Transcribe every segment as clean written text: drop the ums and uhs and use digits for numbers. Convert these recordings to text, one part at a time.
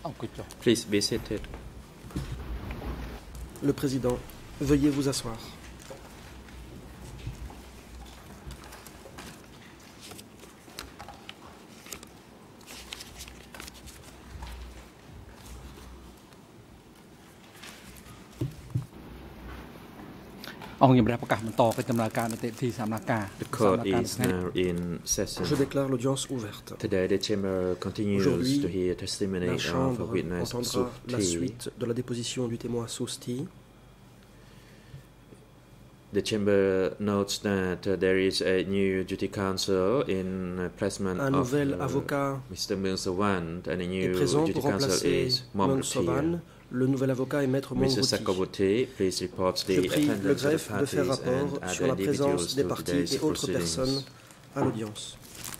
Please be seated. Le président, veuillez vous asseoir. The court is now in session. Je déclare l'audience ouverte. Today the chamber continues Aujourd'hui, to hear testimony la of Chambre witness entendra la Sukti. suite de la déposition du témoin Sousti. The chamber notes that there is a new duty counsel in placement Un of nouvel avocat Mr. Mungsawan, and a est new présent duty pour counsel remplacer is Mung Momrutir. Sovan. Le nouvel avocat est Maître Mr. Mongrouti. Sakawuti, please report Je the prie le attendance of the greffe de faire parties rapport and sur other la présence individuals des to parties today's et autres proceedings. personnes à l'audience.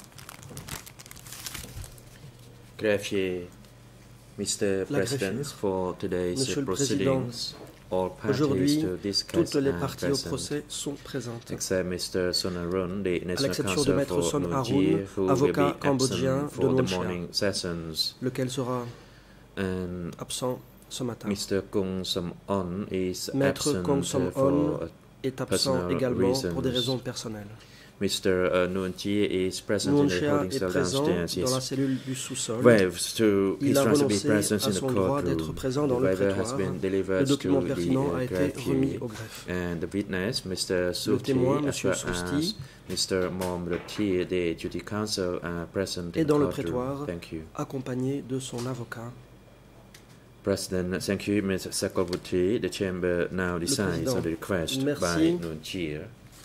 Greffier, Mr. La President, greffière. for today's Monsieur le Président, proceedings, all parties aujourd'hui, to discuss toutes les are parties au present, procès sont présentes. except Mr. Son Arun, the À National l'exception de Counsel Maître for Son Nuon Arun, Chea, who will avocat be cambodgien absent de for the Nuon Chea, morning sessions, lequel sera and absent ce matin. Mr. Kung Som On is Maître absent Kong Som for On est absent personal également pour des reasons. raisons personnelles. Mr. Nuon Chea is present Nuon in the Chea holding est cell présent downstairs. dans la Yes. cellule du sous-sol. Waves to Il his a right to be renoncé present à in the son droit d'être courtroom. présent The dans le waiver has prétoire. been Le delivered document to pertinent the a été greffier, remis au greffe. and the witness, Mr. Le Suti, témoin, as M. well Sousti, as Mr. Momrutir, the duty counsel, are present est in the dans le courtroom. prétoire, Thank you. accompagné de son avocat. President, thank you, Mr. Sakawuti. The chamber now decides on the request Merci. by Nuon Chea.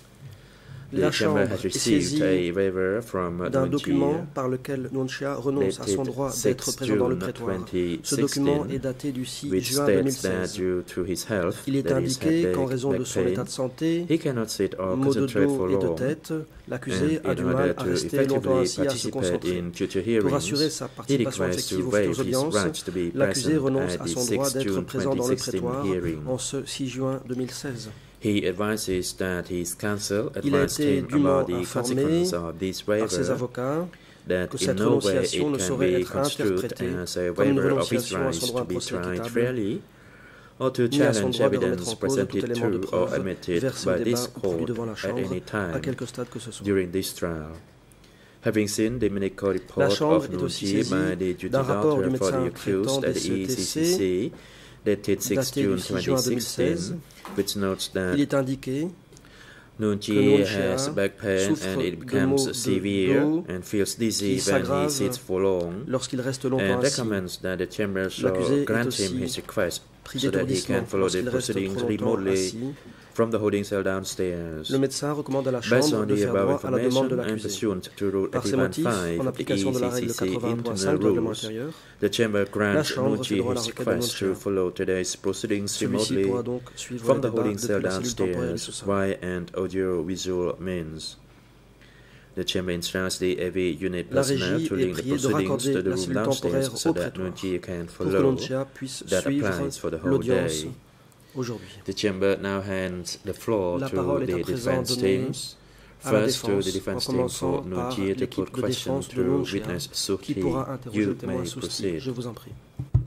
La The chamber Chambre has est received saisie a waiver from d'un Nuon document Chea, par lequel Nuon Chea renonce à son dated droit 6 d'être présent dans le June prétoire. Ce 2016, document est daté du 6 which juin states that 2016. due to his health, Il est that is indiqué headache, qu'en raison de back son pain, état de santé, he cannot sit or maux de concentrate for dos et de long, tête, l'accusé and a du in mal order à to rester longtemps effectively assis à se participate concentrer. in future Pour assurer hearings, sa he participation requests effective to aux waive futures his audiences, right to be l'accusé present renonce at à the son droit 6 d'être June présent dans le 2016 prétoire hearing. en ce 6 juin 2016. He advises that his counsel Il a advised été him dûment about the informé consequence of this par ses waiver, avocats that que in cette no way it renonciation ne can saurait be être construed interprétée as a comme une waiver of his renonciation à son rights droit to à be procès tried équitable, fairly, or to ni à son challenge droit de remettre evidence en cause tout presented élément de to or preuve admitted versé au by débat this ou produit court devant la at Chambre, any à time quelque stade que ce soit. during this trial. Having seen the medical La report Chambre of est Nuon aussi Chea saisie by the duty d'un rapport du doctor for the médecin traitant accused at des the CTC ECCC, dated 6 daté June du 6 juin 2016. 2016, which notes that Il est indiqué Nuon que Nuon Chea Chea has back pain souffre and it de becomes maux de severe dos and feels dizzy qui when he s'aggravent sits for long, lorsqu'il reste longtemps and assis. recommends that the chamber shall L'accusé est grant him aussi his request pris so that he d'étourdissement can follow the lorsqu'il reste proceedings trop longtemps remotely assis. from the holding cell downstairs. Le médecin recommande à la Based Chambre on de the faire above droit à la demande de information and l'accusé. pursuant to Rule Par ces 81.5 motifs, en of the application de la règle ECCC 80.5 internal du règlement rules, intérieur, the chamber la grants Chambre Nuon fait Chea droit à la his requête de Nuon request Chea. to follow today's proceedings Celui-ci remotely pourra donc suivre from le the débat holding cell depuis la cellule temporelle du downstairs sous-sol. via and audio-visual means. The chamber instructs the AV unit La personnel régie to est link the priée de proceedings raccorder to the la room cellule downstairs temporaire so au that Nuon prétoire Chea can pour que follow. Nuon Chea puisse That suivre applies for the whole l'audience day. aujourd'hui. The chamber now hands the floor La to parole est à the présent defense donnée teams. à la First to the défense, en defense team commençant for Nuon par Chea to l'équipe put de questions défense de to Nuon Chea, witness qui Suki. pourra interroger You le témoin may Sousti. proceed. Je vous en prie.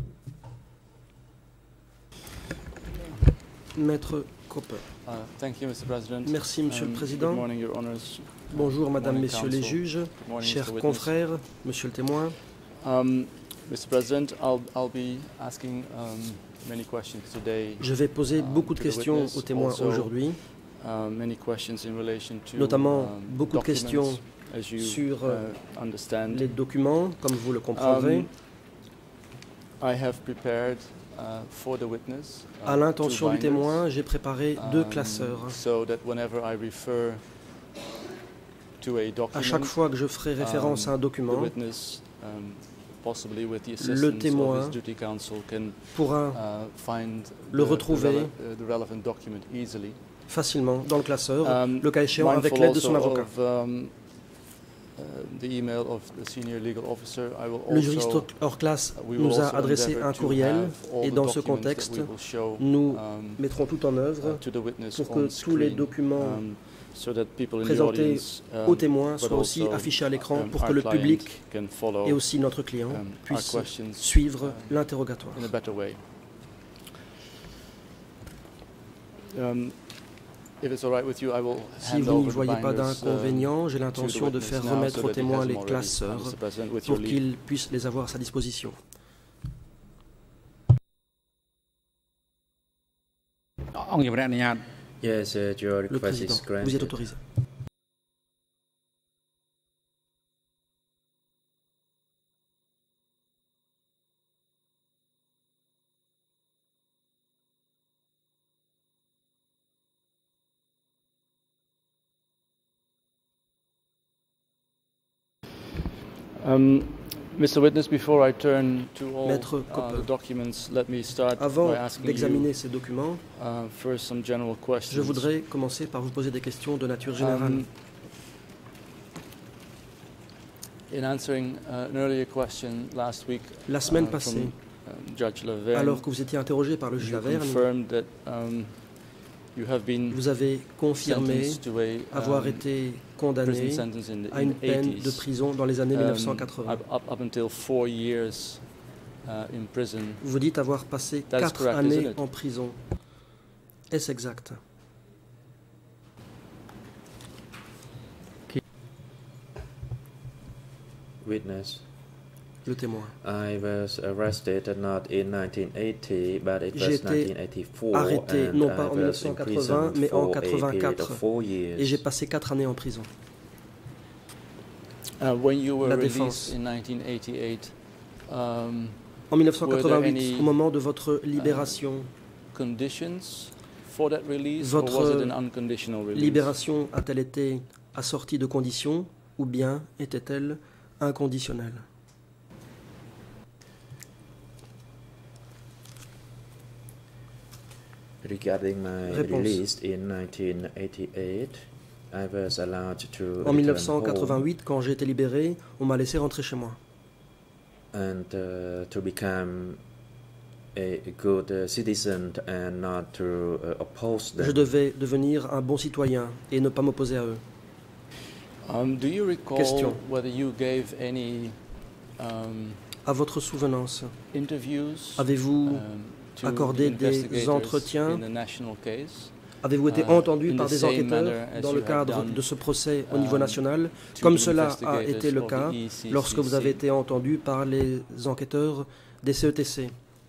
Maître Cooper. Merci, Monsieur le Président. Bonjour, Madame, Messieurs les juges, chers confrères, Monsieur le témoin. Je vais poser beaucoup de questions aux témoins aujourd'hui, notamment beaucoup de questions sur les documents, comme vous le comprendrez. À l'intention du témoin, j'ai préparé deux classeurs. À chaque fois que je ferai référence à un document, le témoin pourra le retrouver facilement dans le classeur, le cas échéant avec l'aide de son avocat. Le juriste hors classe nous a adressé un courriel et dans ce contexte, nous mettrons tout en œuvre pour que tous les documents présentés aux témoins soient aussi affichés à l'écran pour que le public et aussi notre client puissent suivre l'interrogatoire. Si vous n'y voyez pas d'inconvénient, j'ai l'intention de faire remettre aux témoins les classeurs pour qu'ils puissent les avoir à sa disposition. Yes, your Le request is Président, granted. vous y êtes autorisé. Mr. Witness, before I turn to all Maître the documents, let me start Avant by asking d'examiner you ces documents, first some general questions. je voudrais commencer par vous poser des questions de nature générale. In answering an earlier question last week, La semaine passée, Judge Laverne, alors que vous étiez interrogé par le juge you Laverne, confirmed that you have been vous avez confirmé sentenced to a avoir été condamné prison sentence in à une peine 80s, de prison dans les années 1980. up until 4 years in prison. Vous dites avoir passé That is 4 correct, isn't années it? en prison. Est-ce exact? Witness. Le témoin. I was arrested not in 1980, but it J'ai was été 1984, arrêté non and pas I en was 1980, imprisoned mais en for a period 84. of 4 years. Et j'ai passé 4 années en prison. When you were La released défense. in 1988, En 1988, any, au moment de votre libération, conditions for that release, or was it votre an unconditional release? libération a-t-elle été assortie de conditions ou bien était-elle inconditionnelle? Regarding my Réponse. release in 1988, I was allowed to En return home 1988, quand j'ai été libéré, on m'a laissé rentrer chez moi. and to become a good citizen and not to oppose them. Je devais devenir un bon citoyen et ne pas m'opposer à eux. Do you recall Question. whether you gave any À votre souvenance, interviews avez-vous to accordé the des investigators entretiens? in the national case? Avez-vous été in entendu par the des same enquêteurs manner as dans you le have cadre done, de ce procès au niveau national, to comme the cela a investigators été le of the cas ECCC? lorsque vous avez été entendu par les enquêteurs des CETC?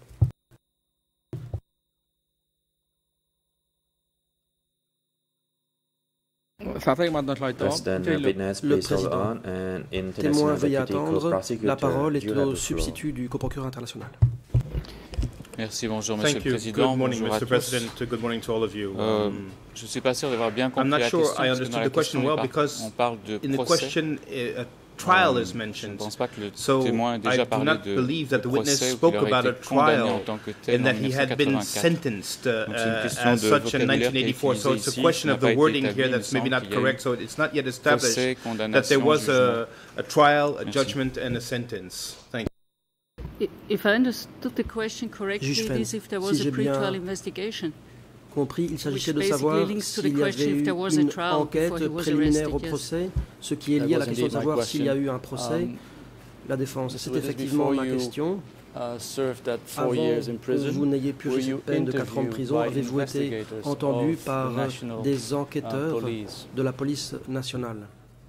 President, witness, Le please hold président. on, and Témoin, international veuillez deputy attendre. co-prosecutor, La parole est you have au the floor. substitut du coprocureur international. Merci, bonjour Monsieur Thank le you. Président. Good morning, Bonjour à Mr. tous. President. Good morning to all of you. Je ne suis pas sûr d'avoir bien I'm compris not la sure question, I parce que dans understood la the question question, well because on parle de in the procès. question, a trial is Je ne mentioned. pense pas que le So témoin ait I déjà do parlé not de believe that the witness procès où il spoke aurait about a été condamné en trial tant que tel and en that he had been 1984. sentenced Donc, c'est une question as de such in vocabulaire qui est 1984. So it's utilisée a question ici, of qui n'a the pas wording été here établi, that's il me maybe semble not qu'il y a eu correct. So it's not yet established procès, that condamnation, there was jugement. a trial, a Merci. judgment, and a sentence. Thank you. If I understood the question correctly, Juge it Fenn, is if there si was j'ai a pre-trial bien investigation. Compris, il s'agissait Which de savoir basically links to the s'il y question avait if eu there was a une trial before he enquête was préliminaire au arrested, yes. procès, ce qui est That lié à was la question de indeed my savoir s'il y a question. eu un procès. La défense, Mr. c'est Witness, effectivement before ma you, question. Served that 4 Avant years in que prison, vous n'ayez purgé were you cette peine de 4 ans de interviewed prison, by avez-vous été investigators entendu of the par national, des enquêteurs police? de la police nationale?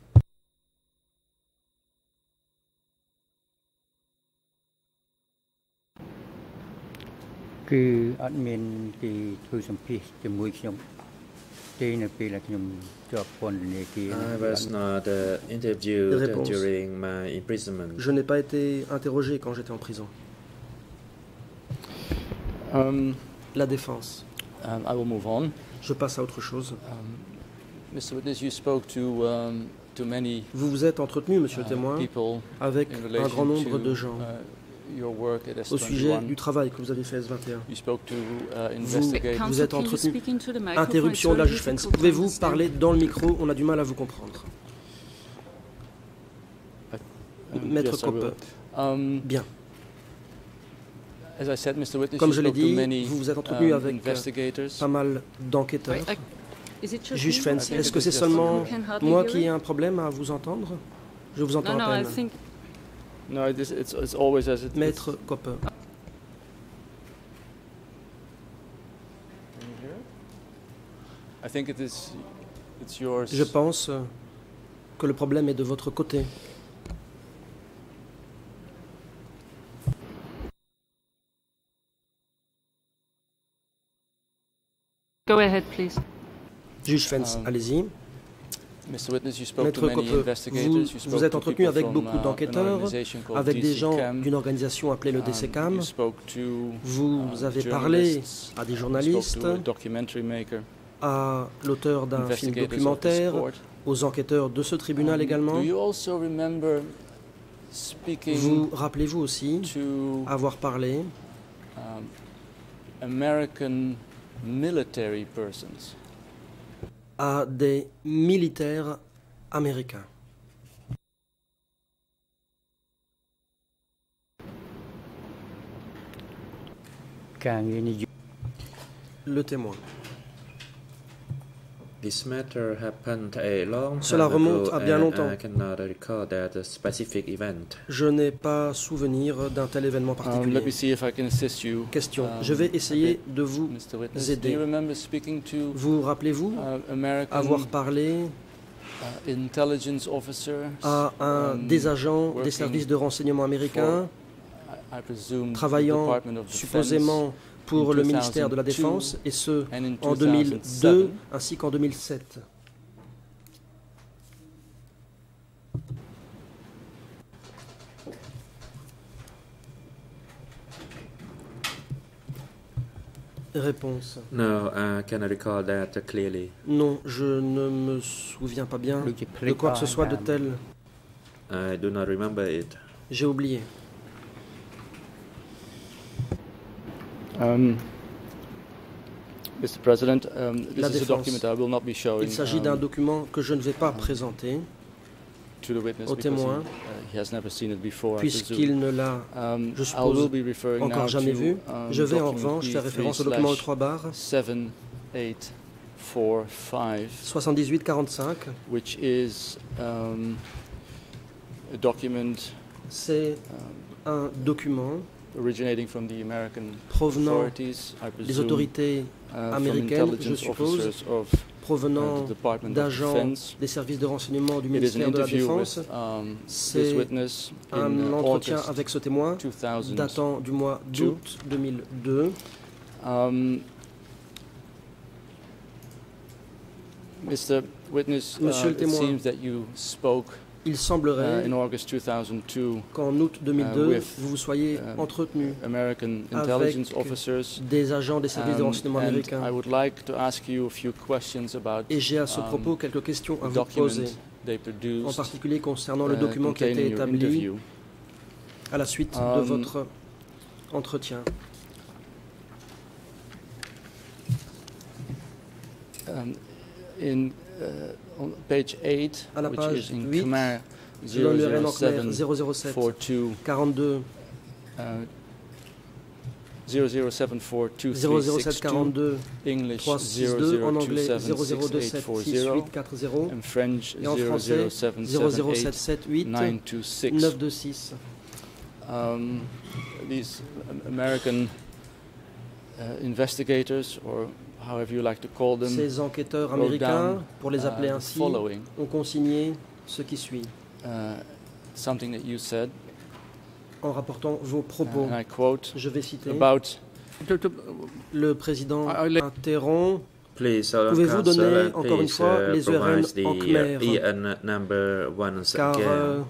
I was not interviewed Réponse. during my imprisonment. Je n'ai pas été interrogé quand j'étais en prison. La défense. I will move on. Je passe à autre chose. Mr. Witness, you spoke to many Vous vous êtes entretenu, monsieur le témoin, people avec in un relation grand nombre to, de gens your work at au sujet S21. du travail que vous avez fait à S21. You spoke to Vous investigators. êtes entretenu. Interruption de la juge Fenn. Pouvez-vous parler dans le micro? On a du mal à vous comprendre. Maître yes, Copper. Bien. As I said, Mr. Witness, comme je l'ai dit, vous vous êtes entretenu avec pas mal d'enquêteurs. Juge Fentz, est-ce que c'est seulement moi qui ai un problème à vous entendre? Je vous entends à peine. No, it's always as it Maître Copper. I think it's yours. Je pense que le problème est de votre côté. Go ahead, please. Juge Fentz, allez-y. Mr. Witness, you spoke Maître to many Copper, investigators, you vous spoke êtes to entretenu people avec from, beaucoup an d'enquêteurs, organization called avec des gens DCCAM. d'une organisation appelée le DCCAM. You spoke to, Vous avez parlé journalists, à des you journalistes, spoke to a documentary maker, à l'auteur d'un film investigators of the documentaire, sport. aux enquêteurs de ce tribunal également. Do you also remember speaking Vous rappelez-vous aussi to avoir parlé American military persons? à des militaires américains? Le témoin. This matter happened a long Cela time remonte ago à bien and longtemps. I cannot recall that specific event. Je n'ai pas souvenir d'un tel événement Let me particulier. see if I can assist you. Question. Je vais essayer de vous Mr. Witness, do aider. you remember speaking to Vous rappelez-vous American avoir parlé intelligence officers à un des agents des services de renseignement américains I presume, the travaillant Department of Defense supposément pour in le ministère de la 2002 Défense, et ce and in en 2002 2007. ainsi qu'en 2007. Réponse. No, I cannot recall that clearly. Non, je ne me souviens pas bien de quoi que ce soit de tel. I do not remember it. J'ai oublié. Mr. President, La this is a défense. document I will not be showing Il s'agit d'un document que je ne vais pas présenter to the witness au because témoin, he has never seen it before. I puisqu'il ne l'a, presume. je I suppose, will be referring encore now jamais to, vu. Je vais en document revanche faire référence au document 3 barres 7845, 7845. which is a document C'est un document originating from the American provenant authorities, I des presume, autorités from américaines, je intelligence suppose, officers of provenant the Department of d'agents Defense. des services de renseignement du It is an ministère de la interview Défense. with this C'est witness in un entretien August avec ce témoin 2002. datant du mois d'août 2002. Mr. Witness, Monsieur le it témoin, seems that you spoke il semblerait in August 2002 qu'en août 2002, with, vous vous soyez entretenu American avec intelligence officers. des agents des services de renseignement And I américains. would like to ask you a few questions about Et j'ai à ce propos quelques questions à the vous document poser, they en produced, particulier concernant le document qui a été containing your établi interview. à la suite de votre entretien. On page 8, À la which page is in 8, Khmer selon le RN en Khmer 007 007 42 42 00742 007 42 English 362, en anglais 00276 840 and French et en français 00778 00778 926. 926. These American investigators, or however you like to call them, Ces enquêteurs wrote américains, down, pour les appeler the ainsi, following, ont consigné ce qui suit, something that you said, en rapportant vos propos. and I quote, Je vais citer. about Le président interrompt. Please, Pouvez-vous counsel, donner and encore une please, fois les URN provide en the khmer, EN number once car again.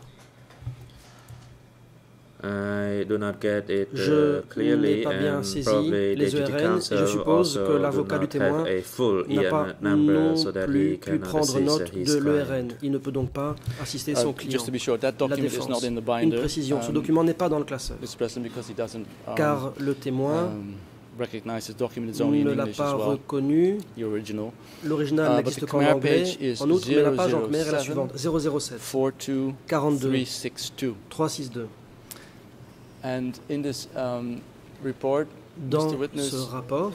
I do not get it je n'ai clearly, pas bien and saisi probably les Deputy URN, et je Counsel suppose que also do l'avocat du not témoin have a full n'a pas EN number non so that plus he pu can prendre assist note his de l'URN. client. Il ne peut donc pas assister son client. just to be sure, that La document is défense. not in the Une binder, précision, ce document n'est pas dans le classeur, Mr. President, because he doesn't car le témoin ne l'a pas reconnu. L'original n'existe qu'en anglais. En outre, mais la page en Khmer est la suivante. 007 42 362. Dans ce rapport,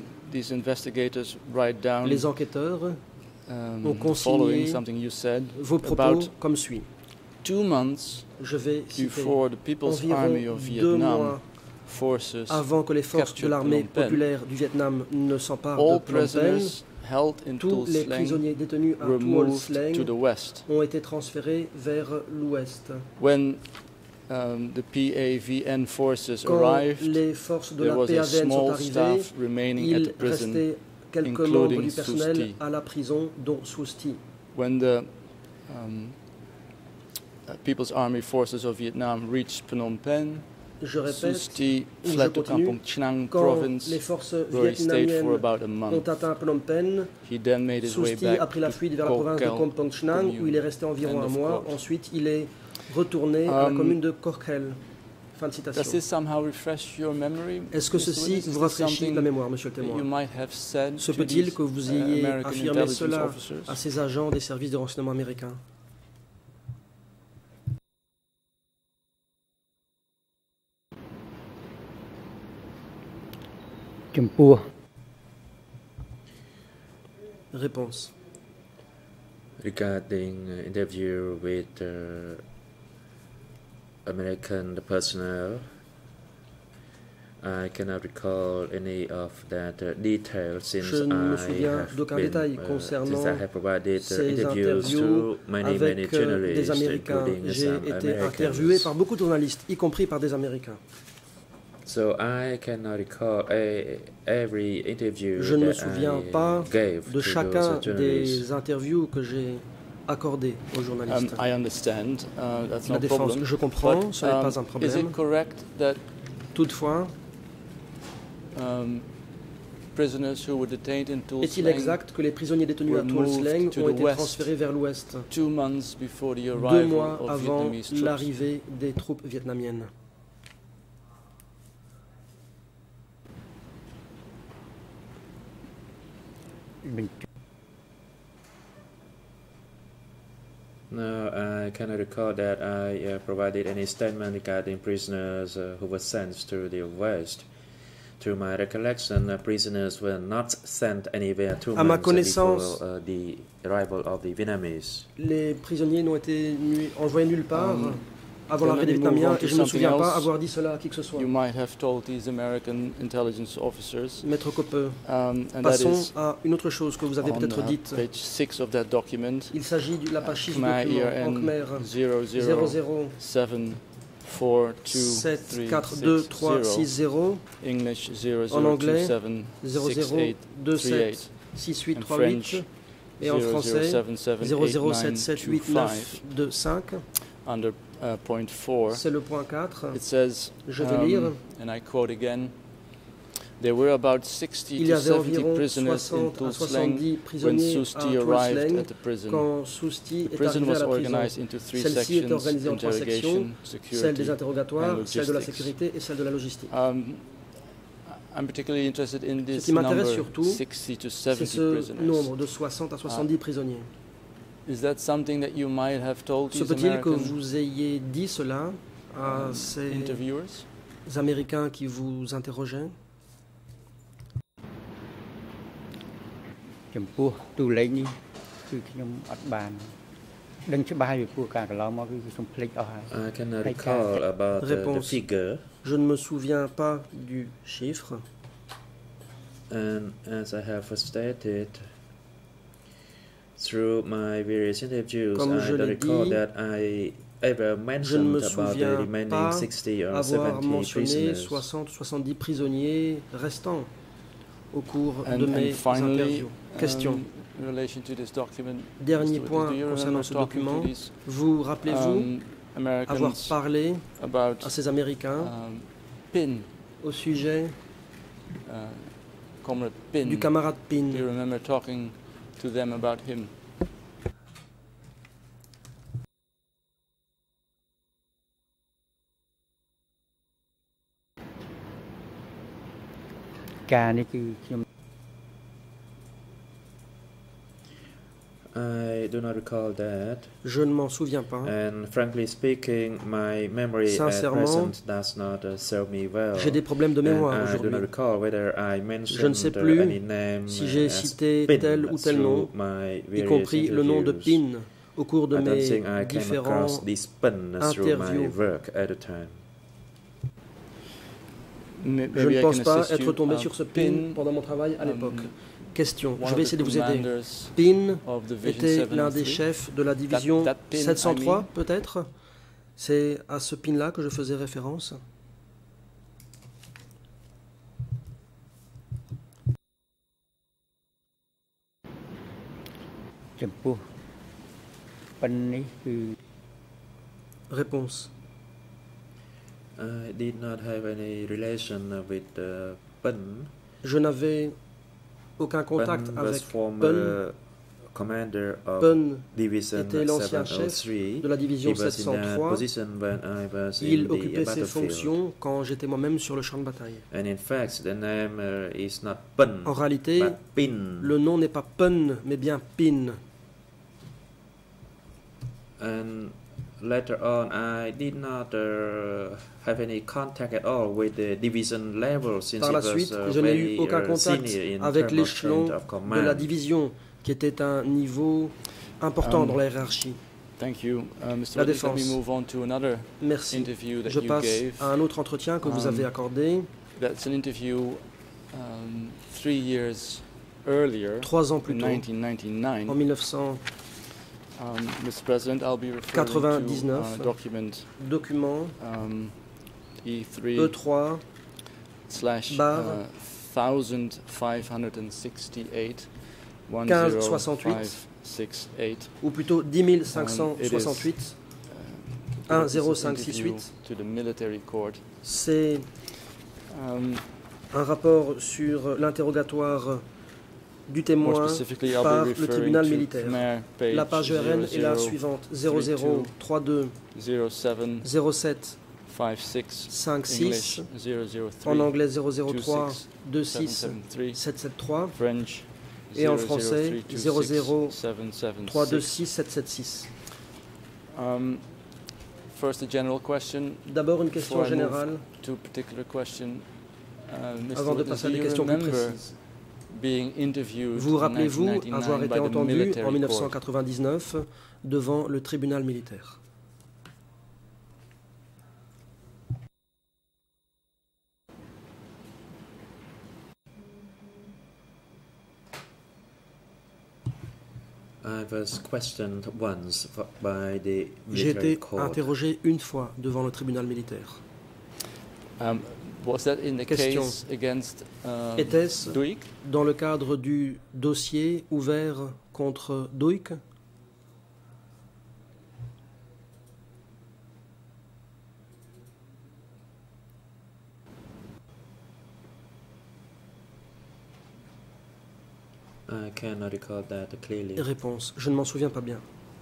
les enquêteurs ont consigné vos propos comme suit. Je vais citer environ 2 mois avant que les forces de l'armée populaire du Vietnam ne s'emparent de Phnom Penh, tous les prisonniers détenus à Tuol Sleng ont été transférés vers l'ouest. Quand les forces de la PAVN sont arrivées, il restait quelques membres du personnel à la prison, dont Susti. People's Army Forces of Vietnam reached Phnom Penh. Je répète, je continue, quand les forces vietnamiennes ont atteint Phnom Penh, Susti a pris la fuite vers la province de Kompong Chnang, où il est resté environ un mois. Ensuite, il est retourné à la commune de Korkhel. Fin de citation. Est-ce que ceci vous rafraîchit la mémoire, monsieur le témoin? Se peut-il que vous ayez affirmé cela à ces agents des services de renseignement américains? Réponse. Regarding interview with American personnel, I cannot recall any of that detail since Je ne me souviens d'aucun détail concernant ces interviews avec des Américains. J'ai été interviewé par beaucoup de journalistes, y compris par des Américains. So I cannot recall every interview Je ne me souviens pas de chacun des interviews que j'ai accordées aux journalistes. La défense, je comprends, ce n'est pas un problème. Toutefois, est-il exact que les prisonniers détenus à Tuol Sleng ont été transférés vers l'ouest 2 mois avant l'arrivée des troupes vietnamiennes? No, I cannot recall that I provided any statement regarding prisoners who were sent to the West. To my recollection, prisoners were not sent anywhere 2 months before the arrival of the Vietnamese. Les prisonniers n'ont été envoyés nulle part avant l'arrivée des Vietnamiens, et je ne me souviens pas avoir dit cela à qui que ce soit. Maître Coppe, passons à une autre chose que vous avez peut-être dite. Il s'agit de la page 6 du document en Khmer 007422360, en anglais 00276838 et en français 00778925. C'est le point 4. Je vais lire. Il y avait environ 60 à 70 prisonniers à Tuol Sleng quand Susti est arrivé à la prison. Celle-ci est organisée en 3 sections, celle des interrogatoires, celle de la sécurité et celle de la logistique. Ce qui m'intéresse surtout, c'est ce nombre de 60 à 70 prisonniers. Se peut-il que vous ayez dit cela à ces Américains qui vous interrogeaient? I cannot recall about the figure. Je ne me souviens pas du chiffre. And as I have stated, through my various interviews, I don't recall that I ever mentioned about the remaining 60 or 70 prisoners. 60 ou 70 prisonniers restants au cours de mes interviews. Question. Dernier point concernant ce document. Vous rappelez-vous avoir parlé à ces Américains au sujet du camarade Pin? ការនេះគឺខ្ញុំ I do not recall that. Je ne m'en souviens pas. And frankly speaking, my memory at present does not serve me well. J'ai des problèmes de mémoire I do not aujourd'hui. recall whether I Je ne mentioned sais plus any name si j'ai cité tel ou tel nom, y compris le nom de PIN, au cours de mes différents interviews. Je ne pense pas être tombé sur ce PIN pendant mon travail à l'époque. Question, je vais essayer de vous aider. PIN était l'un des chefs de la division 703, peut-être? C'est à ce PIN-là que je faisais référence. Réponse. I did not have any relation with PIN. Je n'avais aucun contact avec PEN. PEN était l'ancien chef de la division 703. Il occupait ses fonctions quand j'étais moi-même sur le champ de bataille. En réalité, le nom n'est pas PEN, mais bien PIN. Later on, I did not have any contact at all with the division level since Par la suite, je n'ai eu aucun contact avec l'échelon de la division, qui était un niveau important dans la hiérarchie. La défense. Merci. Je passe à un autre entretien que vous avez accordé. 3 ans plus tôt, en 1999, document E3 barre 1568, ou plutôt 10568, 10568. C'est un rapport sur l'interrogatoire du témoin par le tribunal militaire. La page ERN est la suivante: 0032 07 56, en anglais 003 26 773 et en français 003 26 776. D'abord une question générale avant de passer à des questions plus précises. Vous rappelez-vous avoir été entendu en 1999 devant le tribunal militaire? J'ai été interrogé une fois devant le tribunal militaire. Question. Était-ce dans le cadre du dossier ouvert contre Duik? Réponse. Je ne m'en souviens pas bien.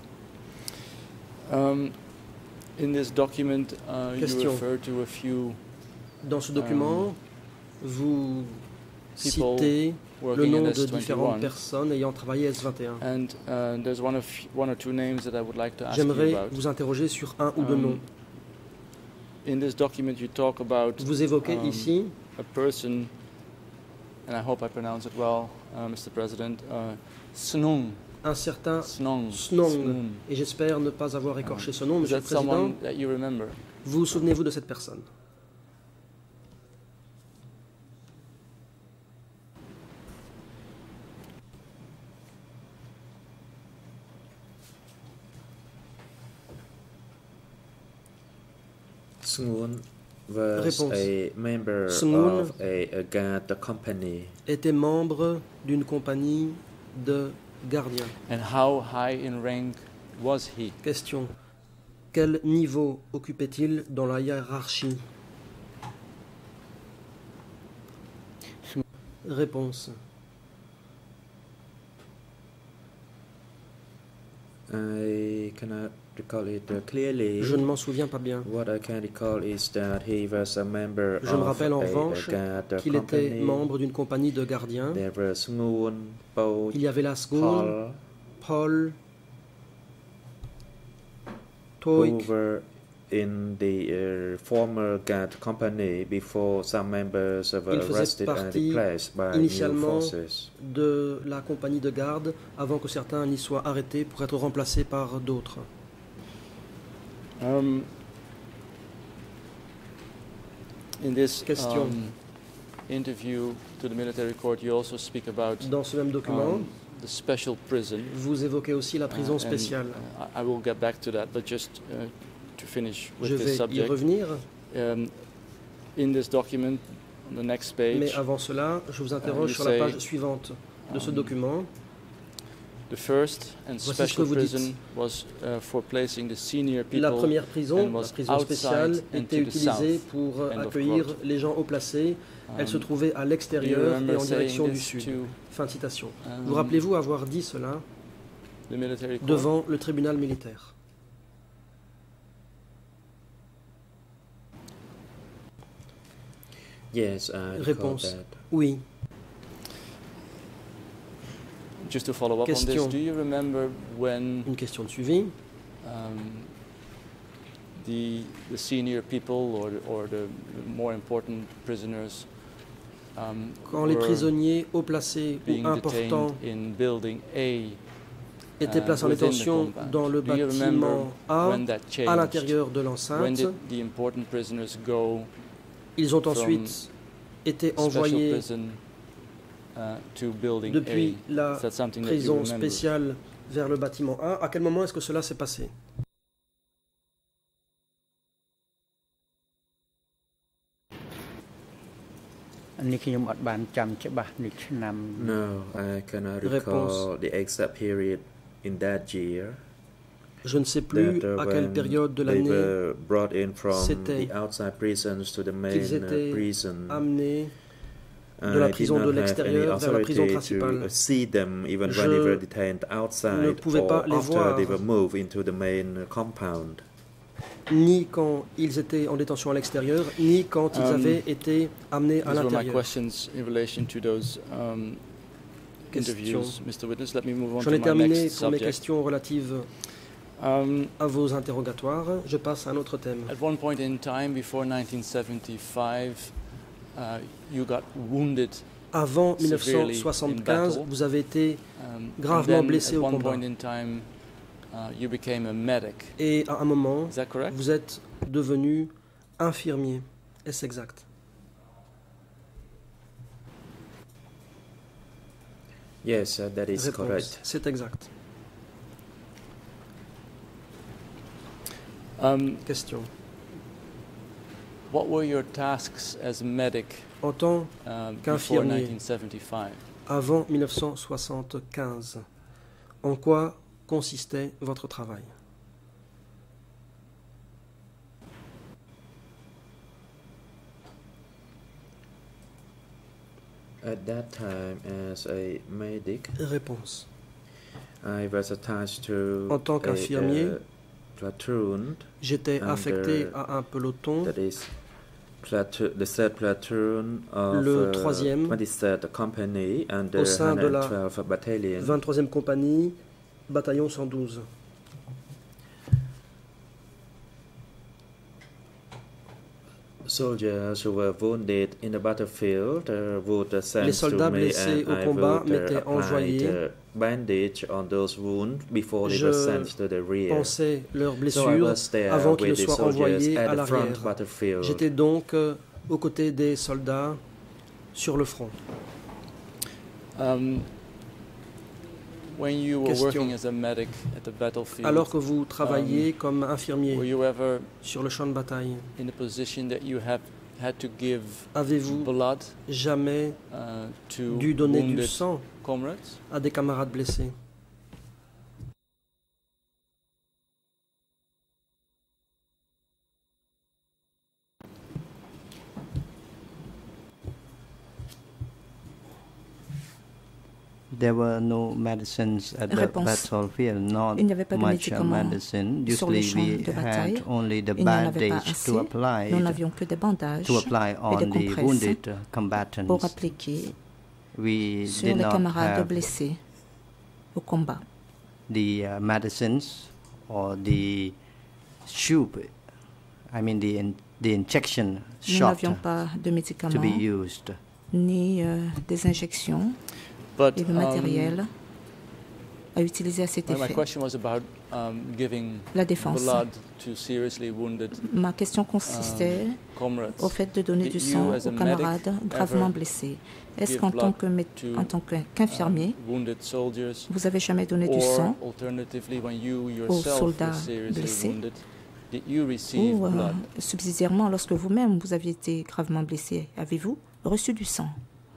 Question. Dans ce document, vous citez le nom de différentes personnes ayant travaillé S21. J'aimerais vous interroger sur un ou deux noms. Vous évoquez ici un certain Snong, et j'espère ne pas avoir écorché ce nom, Monsieur le Président. Vous souvenez-vous de cette personne? Réponse. Sungun était membre d'une compagnie de gardiens. Question. Quel niveau occupait-il dans la hiérarchie? Réponse. I cannot recall it clearly. Je ne m'en souviens pas bien. What I can recall is that he was a member Je me rappelle en revanche qu'il était membre d'une compagnie de gardiens. There were Smoon, Paul, il y avait la Smoon, Paul, who were in the former guard company before some members were arrested and replaced by new forces. De la compagnie de garde avant que certains n'y soient arrêtés pour être remplacés par d'autres. In this interview to the military court, you also speak about dans ce même document, the special prison. Vous évoquez aussi la prison spéciale. I will get back to that, but just to finish with Je this vais subject. y revenir. In this document, on the next page. Mais avant cela, je vous interroge sur la page suivante de ce document. The first and special prison was for placing the senior people. La première prison, la prison spéciale, était utilisée pour accueillir les gens haut placés. Elle se trouvait à l'extérieur et en direction du sud. Fin de citation. Vous rappelez-vous avoir dit cela devant le tribunal militaire? Yes, I Réponse: oui. Just to follow up on this, do you remember when une question de suivi? The senior people or the more important prisoners quand les prisonniers haut placés ou importants étaient placés en détention dans le bâtiment A, à l'intérieur de l'enceinte, ils ont ensuite été envoyés depuis la prison spéciale vers le bâtiment A. À quel moment est-ce que cela s'est passé? No, I cannot recall the exact period in that year. Je ne sais plus à quelle période de l'année c'était qu'ils étaient amenés de la prison de l'extérieur vers la prison principale. Je ne pouvais pas les voir, ni quand ils étaient en détention à l'extérieur, ni quand ils avaient été amenés à l'intérieur. J'en ai terminé pour mes questions relatives à vos interrogatoires. Je passe à un autre thème. At one point in time, before 1975, you got wounded. Avant 1975, vous avez été gravement blessé au combat. You became a medic. Et à un moment, vous êtes devenu infirmier. Est-ce exact? Yes, that is correct. C'est exact. Question. What were your tasks as a medic en tant qu'infirmier avant 1975? En quoi consistait votre travail? At that time, as a medic, réponse. I was attached to en tant qu'infirmier, platoon. J'étais affecté à un peloton. That is the third platoon of le 3e 23rd company and au sein de la 23e compagnie, bataillon 112. Soldiers who were wounded in the battlefield would send les soldats to me blessés au combat m'étaient envoyés. Bandage on those wounds before they were sent to the rear. Je pansais leurs blessures avant qu'ils ne soient envoyés à l'arrière. J'étais donc aux côtés des soldats sur le front. When you were working as a medic at the battlefield, alors que vous travailliez comme infirmier sur le champ de bataille, in a position that you had to give avez-vous blood jamais dû donner du sang comrades? À des camarades blessés? There were no medicines at the battlefield, not much medicine. Usually we had only the bandage to apply on the wounded combatants. We did not have the medicines or the tube, I mean the injection shot to be used. Ni des injections et le matériel à utiliser à cet effet. La défense. Ma question consistait au fait de donner du sang aux camarades gravement blessés. Est-ce qu'en tant qu'infirmier, vous avez jamais donné du sang aux soldats blessés ou subsidiairement, lorsque vous-même vous aviez été gravement blessé, avez-vous reçu du sang?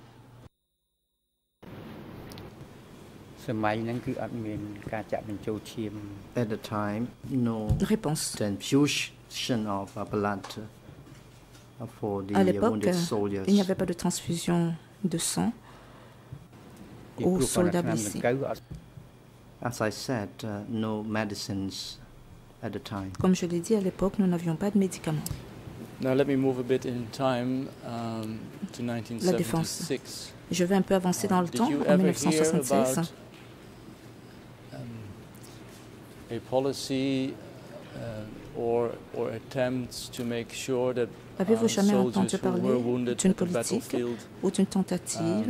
At the time, no transfusion of blood for the wounded soldiers. Il n'y avait pas de transfusion de sang aux soldats blessés. As I said, no medicines at the time. Comme je l'ai dit, à l'époque, nous n'avions pas de médicaments. Now let me move a bit in time to 1976. La défense. Je vais un peu avancer dans le temps, en 1976. A policy or attempts to make sure that avez-vous jamais entendu parler d'une politique ou d'une tentative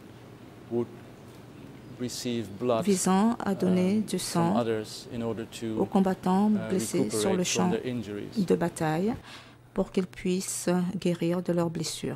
visant à donner du sang aux combattants blessés sur le champ de bataille pour qu'ils puissent guérir de leurs blessures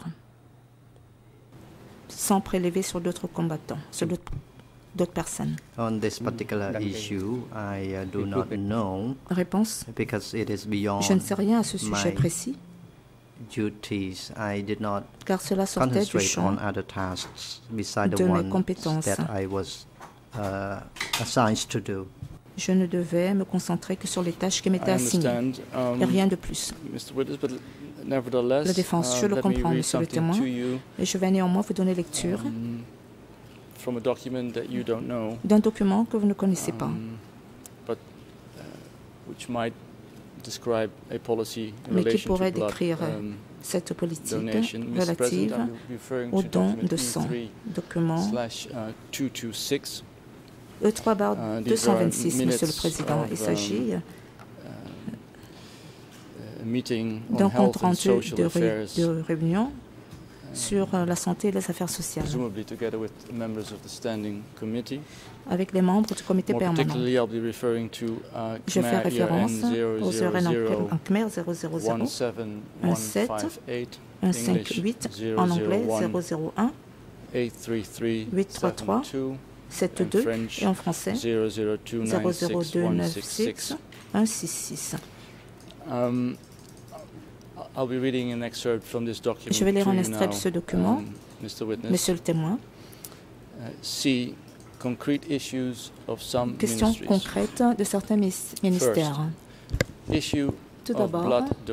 sans prélever sur d'autres combattants, sur d'autres personnes? On this particular issue, I do not know. Réponse. Because it is beyond je ne sais rien à ce sujet précis. Duties. I did not car cela sortait du champ de mes compétences that I was assigned to do. Je ne devais me concentrer que sur les tâches qui m'étaient assignées et rien de plus. La défense, je le comprends, monsieur le témoin, et je vais néanmoins vous donner lecture d'un document que vous ne connaissez pas, mais qui pourrait décrire cette politique relative au don de sang. Document E3/226, Monsieur le Président. Il s'agit d'un compte rendu de réunion sur la santé et les affaires sociales avec les membres du comité permanent. Je fais référence aux URL en Khmer 000 17 158 en anglais 001 833 72 et en français 00296 166. Je vais lire un extrait de ce document, Monsieur le témoin. Questions concrètes de certains ministères. Tout d'abord,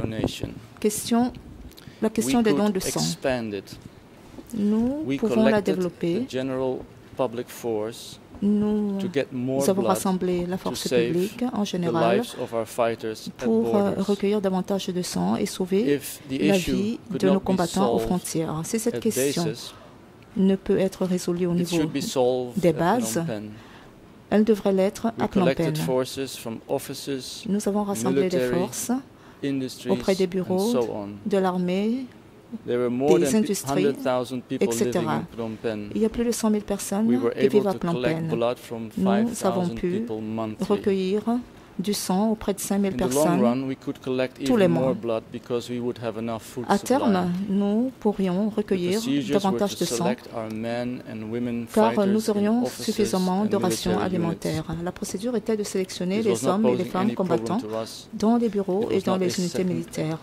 la question des dons de sang. Nous pouvons la développer. Nous avons rassemblé la force publique en général pour recueillir davantage de sang et sauver la vie de nos combattants aux frontières. Si cette question ne peut être résolue au niveau des bases, elle devrait l'être à Phnom Penh. Nous avons rassemblé des forces auprès des bureaux de l'armée, des industries, etc. Il y a plus de 100 000 personnes qui vivent à Phnom Penh. Nous avons pu recueillir du sang auprès de 5 000 personnes tous les mois. À terme, nous pourrions recueillir davantage de sang car nous aurions suffisamment de rations alimentaires. La procédure était de sélectionner les hommes et les femmes combattants dans les bureaux et dans les unités militaires.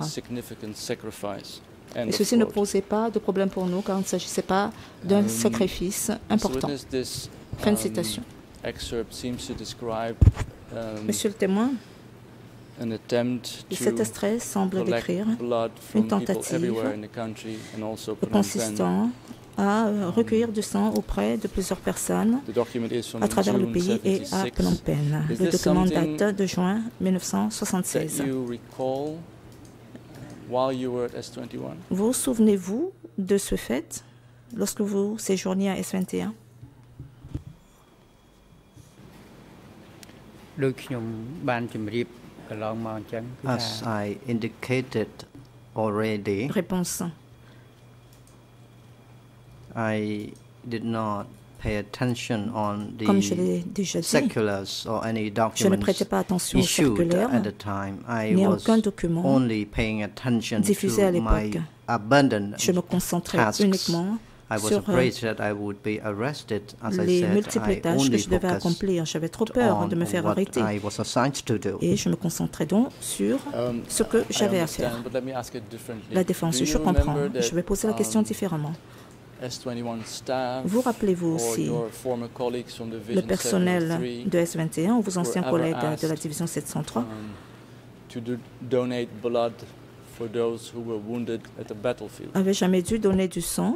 Et ceci ne posait pas de problème pour nous car il ne s'agissait pas d'un sacrifice important. Fin de citation. Monsieur le témoin, cet extrait semble décrire une tentative consistant à recueillir du sang auprès de plusieurs personnes à travers le pays et à Phnom Penh. Le document date de juin 1976. Vous souvenez-vous de ce fait lorsque vous séjourniez à S21? As I indicated already, Réponse. I did not pay attention on Comme je l'ai déjà the circulars or any je ne documents prêtais pas attention aux issued circulaires at the time. I ni à was aucun document only paying attention diffusé à to my l'époque. abundant Je me concentrais tasks. uniquement I was sur afraid that I would be arrested. As I les said, multiples I tâches que only je devais focused accomplir. J'avais trop peur de me faire on what arrêter. I was assigned to do. Et je me concentrais donc sur ce que j'avais à faire. La défense, je comprends. Je vais poser la question différemment. Vous rappelez-vous aussi le personnel de S21 ou vos anciens collègues de la division 703 avaient jamais dû donner du sang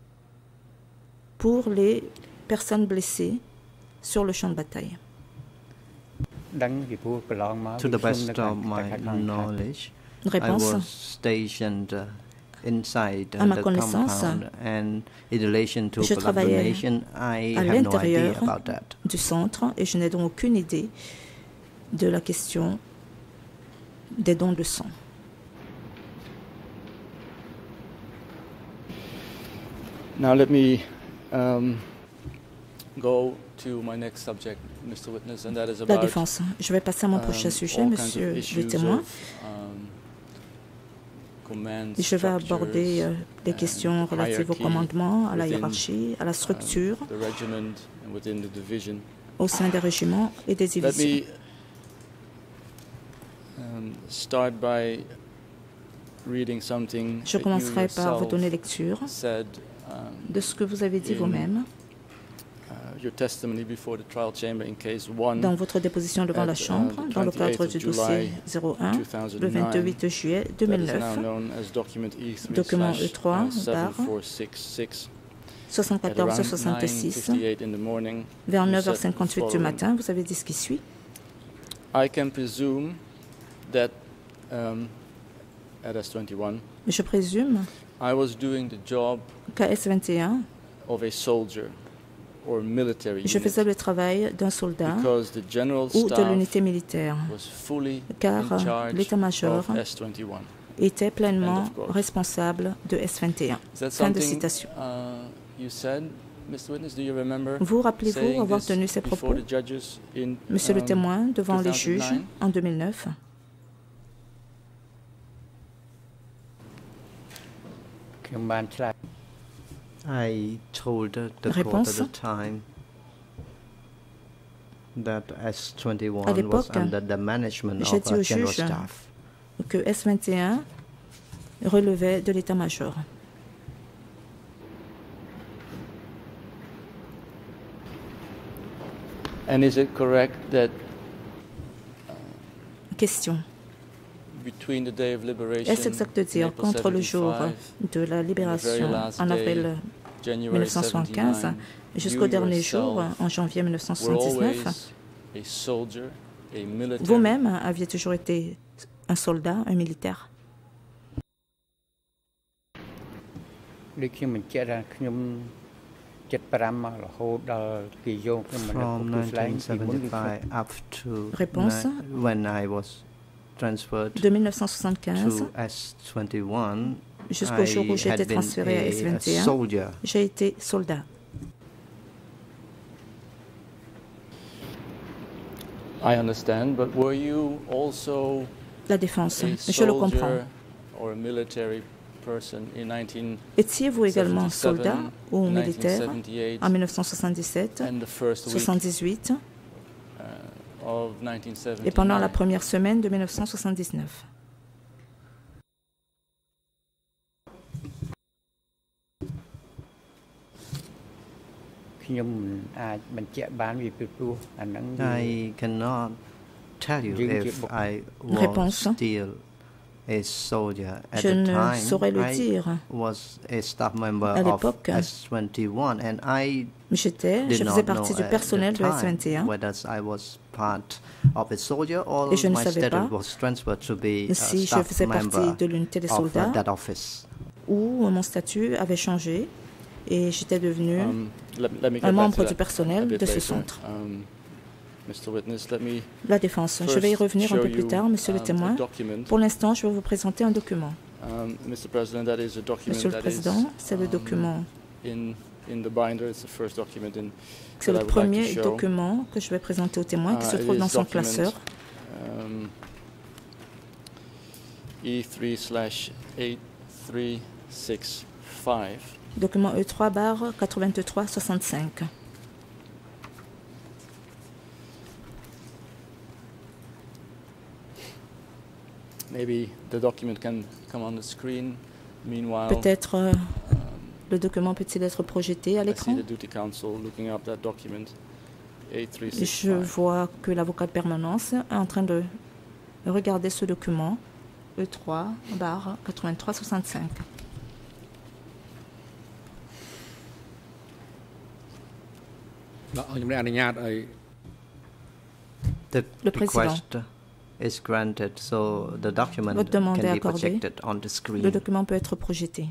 pour les personnes blessées sur le champ de bataille? To the best of my knowledge, I Réponse. was stationed inside À ma the connaissance, compound, and in relation to je blood travaillais donation, I à have no idea l'intérieur about that. du centre et je n'ai donc aucune idée de la question des dons de sang. Now let me go to my next subject, Mr. Witness, and that is La about défense. Je vais passer à mon prochain sujet, all monsieur kinds of le issues témoin. Command Je vais aborder structures les questions and relatives au hierarchy commandement, à la within, hiérarchie, à la structure the regiment and within the division. au sein des régiments et des Let divisions. me start by reading something Je that you commencerai par vous yourself donner lecture said de ce que vous avez dit in vous-même your testimony before the trial chamber in case 1 dans votre déposition devant la Chambre, dans le cadre du dossier 01, le 28 juillet that is now 2009, known as document E3 document E3 7466 at 74-66, around 9:58 in the morning. vers you said 9h58 the du matin, vous avez dit ce qui suit. I can presume that at S21 Je présume I was doing the job qu'à S21, of a soldier or military je faisais unit le travail d'un soldat because the general ou de staff l'unité militaire, was fully car in charge l'état-major of S21. était pleinement End of quote. responsable de S21. Is that Fin de something citation. you said, Mr. Witness? Do you remember Vous rappelez-vous saying avoir this tenu ces before propos, the judges in monsieur le témoin, devant les 2009? juges en 2009? I told the court Réponse. at the time that À S21 was l'époque, under the management j'ai of dit au general juge staff. que S21 relevait de l'état-major. And is it correct that Question. between the day of liberation, Est-ce exact de dire April qu'entre le jour 75, de la libération last en day, avril January 1975 79, jusqu'au you dernier yourself jour, en janvier were 1979, always a soldier, a military, vous-même aviez toujours été un soldat, un militaire? From 1975 up to Réponse. when I was transferred De 1975 to S21, jusqu'au jour où j'ai I été had been transféré à a S21, soldier. j'ai été soldat. I understand, but were you also La défense, a je le comprends. soldier or a military person in 1977 Étiez-vous également soldat ou militaire 1978 en 1977, and the first week 78 of 1979? et pendant la première semaine de 1979? I cannot tell you if I was Réponse. still a soldier at Je the ne time. saurais le dire. I was a staff member À of l'époque, S21 and I je did faisais not partie know du personnel at de the time S21 whether I was part of a soldier or et je ne my savais status pas was transferred to be a si je staff faisais partie member de l'unité des of soldats that office. ou mon statut avait changé et j'étais devenu un membre du personnel de ce centre. La défense. Je vais y revenir un peu plus tard, monsieur le témoin. Pour l'instant, je vais vous présenter un document. Monsieur le Président, c'est le document. C'est le premier document que je vais présenter au témoin qui se trouve dans son classeur. E3/8365. Document E3/8365. Maybe the document can come on the screen. Meanwhile, peut-être le document peut-il être projeté à l'écran? Je vois que l'avocat de permanence est en train de regarder ce document E3/8365. Le président is granted, so the document Votre demande est can be accordée. projected on the screen. Le document peut être projeté.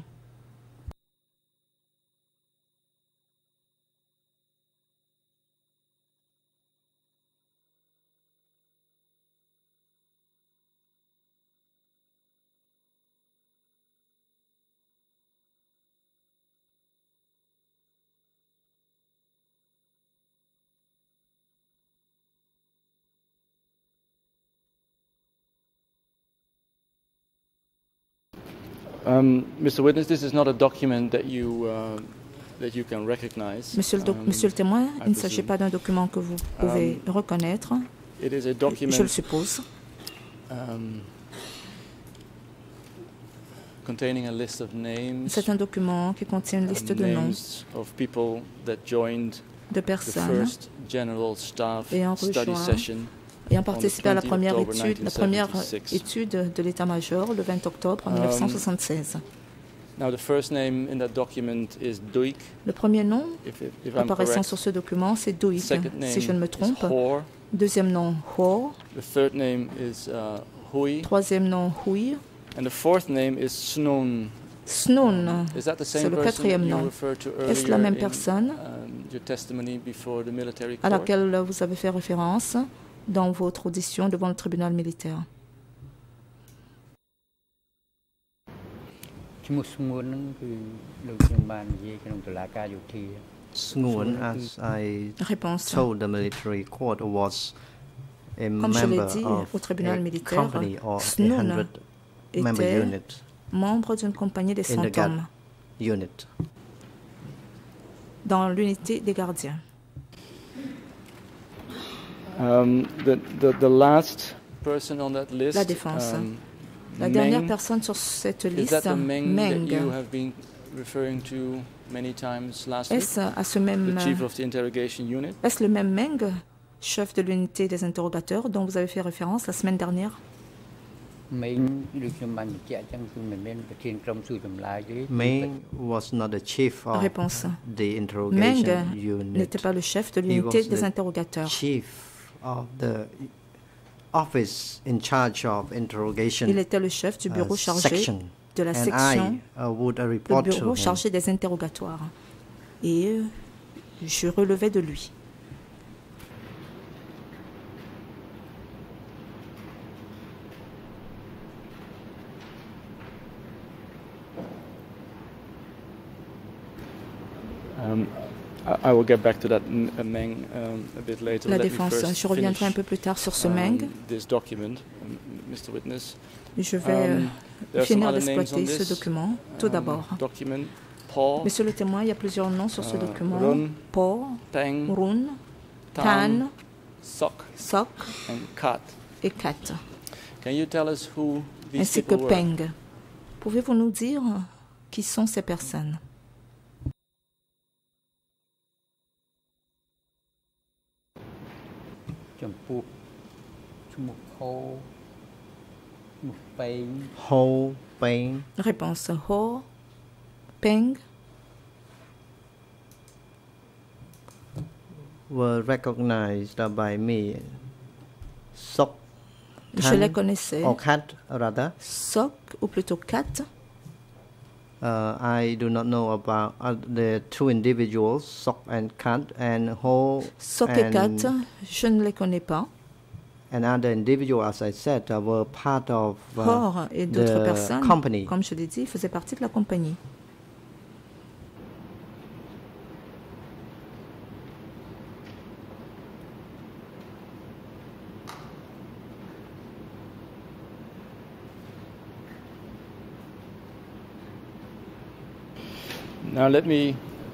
Mr. Witness, this is not a document that you can recognize. Monsieur le témoin, il ne s'agit pas d'un document que vous pouvez reconnaître. It is a document, je le suppose. Containing a list of names. C'est un document qui contient une liste de noms of people that joined de personnes the first general staff study session. Ayant participé à la première étude de l'état-major le 20 octobre 1976. Now the first name in that document is Duik. Le premier nom apparaissant sur ce document, c'est Duik, si je ne me trompe. Deuxième nom, Ho. The third name is Hui. Troisième nom, Hui. And the fourth name is Snoon. Snoon, c'est le quatrième nom. Est-ce la même personne à laquelle vous avez fait référence dans votre audition devant le tribunal militaire? Snoon, as I told the military court, was a Comme je l'ai member dit of au tribunal a militaire, company or a Snoon 100-member était unit membre d'une compagnie des in the guard hommes unit. dans l'unité des gardiens. The last person on that list, La défense. La dernière personne sur cette liste, Meng. Est-ce à ce même Est-ce le même Meng, chef de l'unité des interrogateurs dont vous avez fait référence la semaine dernière? Meng was not the chief of Réponse. the interrogation Meng unit. n'était pas le chef de l'unité des interrogateurs. Chief of the office in charge of interrogation. Il était le chef du bureau chargé section. de la And section, would le report to bureau him. chargé des interrogatoires. Et je relevais de lui. I will get back to that Meng a bit later. La défense. Je reviendrai un peu plus tard sur ce Meng. This document, Mr. Witness. Je vais finir d'exploiter ce document. Tout d'abord, Monsieur le témoin, il y a plusieurs noms sur ce document. Run, Po, Tang, Run, Tan, Sok, Sok and Kat. et Kat, Can you tell us who these ainsi que people were? Peng. Pouvez-vous nous dire qui sont ces personnes? Ho Peng. Réponse Ho Peng. Were recognized by me. Sok. Je les connaissais. Or Kat, rather. Sok, ou plutôt Kat. I do not know about the two individuals, Sok and Kat, and Ho. Sok et Kat, je ne les connais pas. And other individuals, as I said, were part of et d'autres personnes, company. Comme je l'ai dit, faisaient partie de la compagnie. Now let me,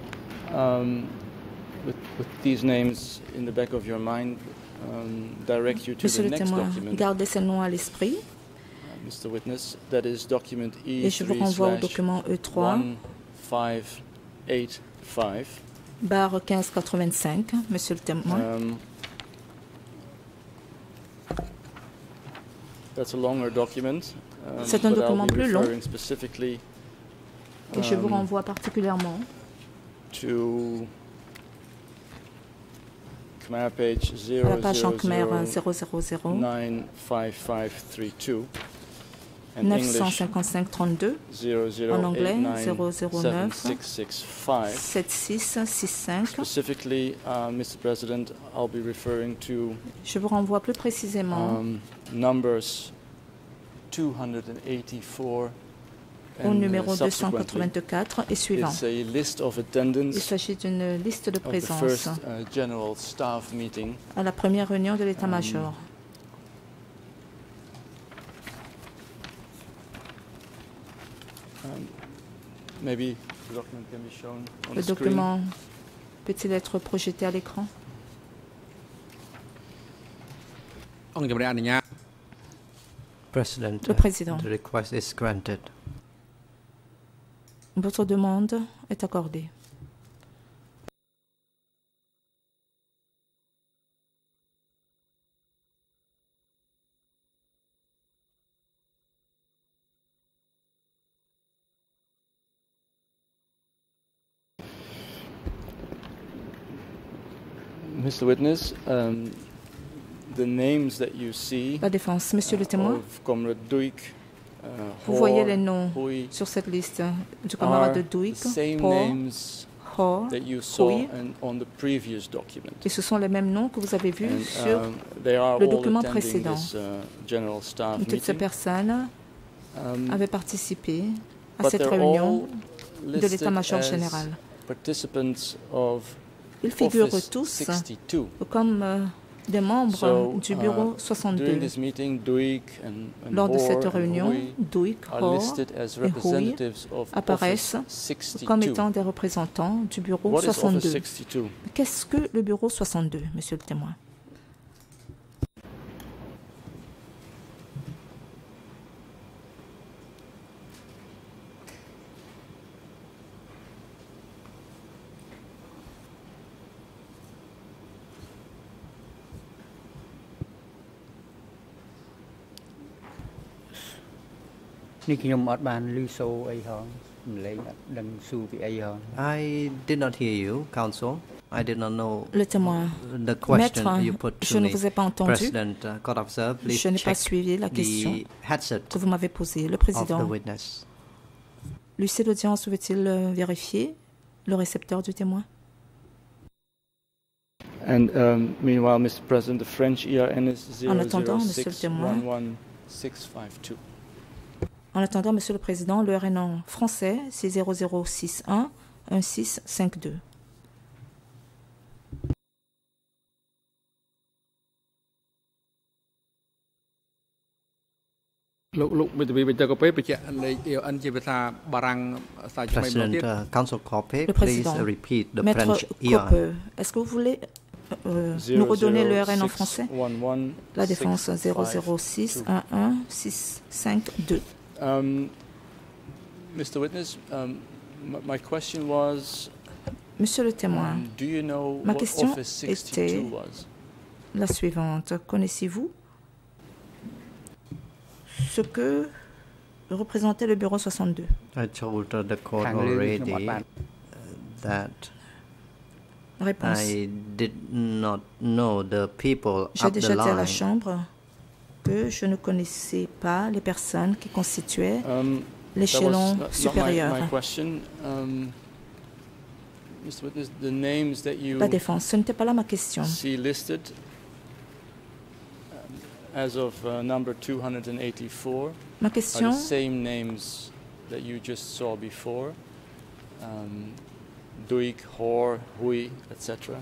with these names in the back of your mind, direct you to Monsieur the le next témoin, document. gardez ces noms à l'esprit. Mr. Witness, that is document Et je vous renvoie au document E3, barre 1585, Monsieur le témoin. That's a longer document. C'est un document plus long. Et je vous renvoie particulièrement to Khmer page à la page en Khmer 000 95532 955-32 en anglais 009 7665. Specifically, Mr. President, I'll be referring to je vous renvoie plus précisément numbers 284 au numéro 284 et suivant. Il s'agit d'une liste de présence à la première réunion de l'état-major. Le document peut-il être projeté à l'écran? President, le Président. The request is granted. Votre demande est accordée. Mr. Witness, the names that you see, la défense, Monsieur le témoin, vous voyez les noms sur cette liste du camarade Duik, Paul, Ho, Hui, et ce sont les mêmes noms que vous avez vus sur le document précédent. Toutes ces personnes avaient participé à cette réunion de l'état-major général. Ils figurent tous comme des membres du bureau 62. Lors de cette réunion, Duik, Ho et Hui apparaissent comme étant des représentants du bureau 62. Qu'est-ce que le bureau 62, Monsieur le témoin? I did not hear you, counsel. I did not know le témoin. The question Maître, you put to je ne vous ai pas entendu. President, court officer, please je n'ai pas suivi la question que vous m'avez posée. Le président, l'huissier d'audience veut-il vérifier le récepteur du témoin? And meanwhile, Mr. President, the French ERN is 006116552. En attendant, Monsieur le Président, le RN français, c'est 0061 1652. President, Counsel Koppe, le Président, please repeat the Maître French Koppe, est-ce que vous voulez nous redonner le RN en français? La défense 006 11 652. Mr. Witness, my question was, Monsieur le témoin, do you know ma what question Office 62 était was? la suivante. Connaissez-vous ce que représentait le bureau 62. I told the court already that Réponse. I did not know the people J'ai up the déjà dit à la line. Chambre que je ne connaissais pas les personnes qui constituaient l'échelon supérieur. La défense, ce n'était pas là ma question. As of number 284, ma question are the same names that you just saw before, Duik, Hor, Hui, etc.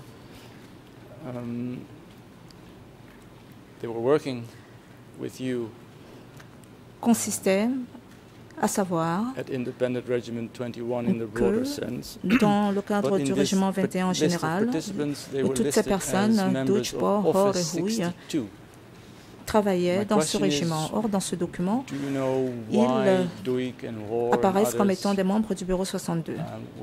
They were working with you consistait à savoir at Independent Regiment 21 in the broader sense. Dans le cadre du régiment 21 en général, toutes ces personnes, Duik, Hor et Hui, travaillaient dans ce régiment. Or, dans ce document, ils apparaissent comme étant des membres du bureau 62.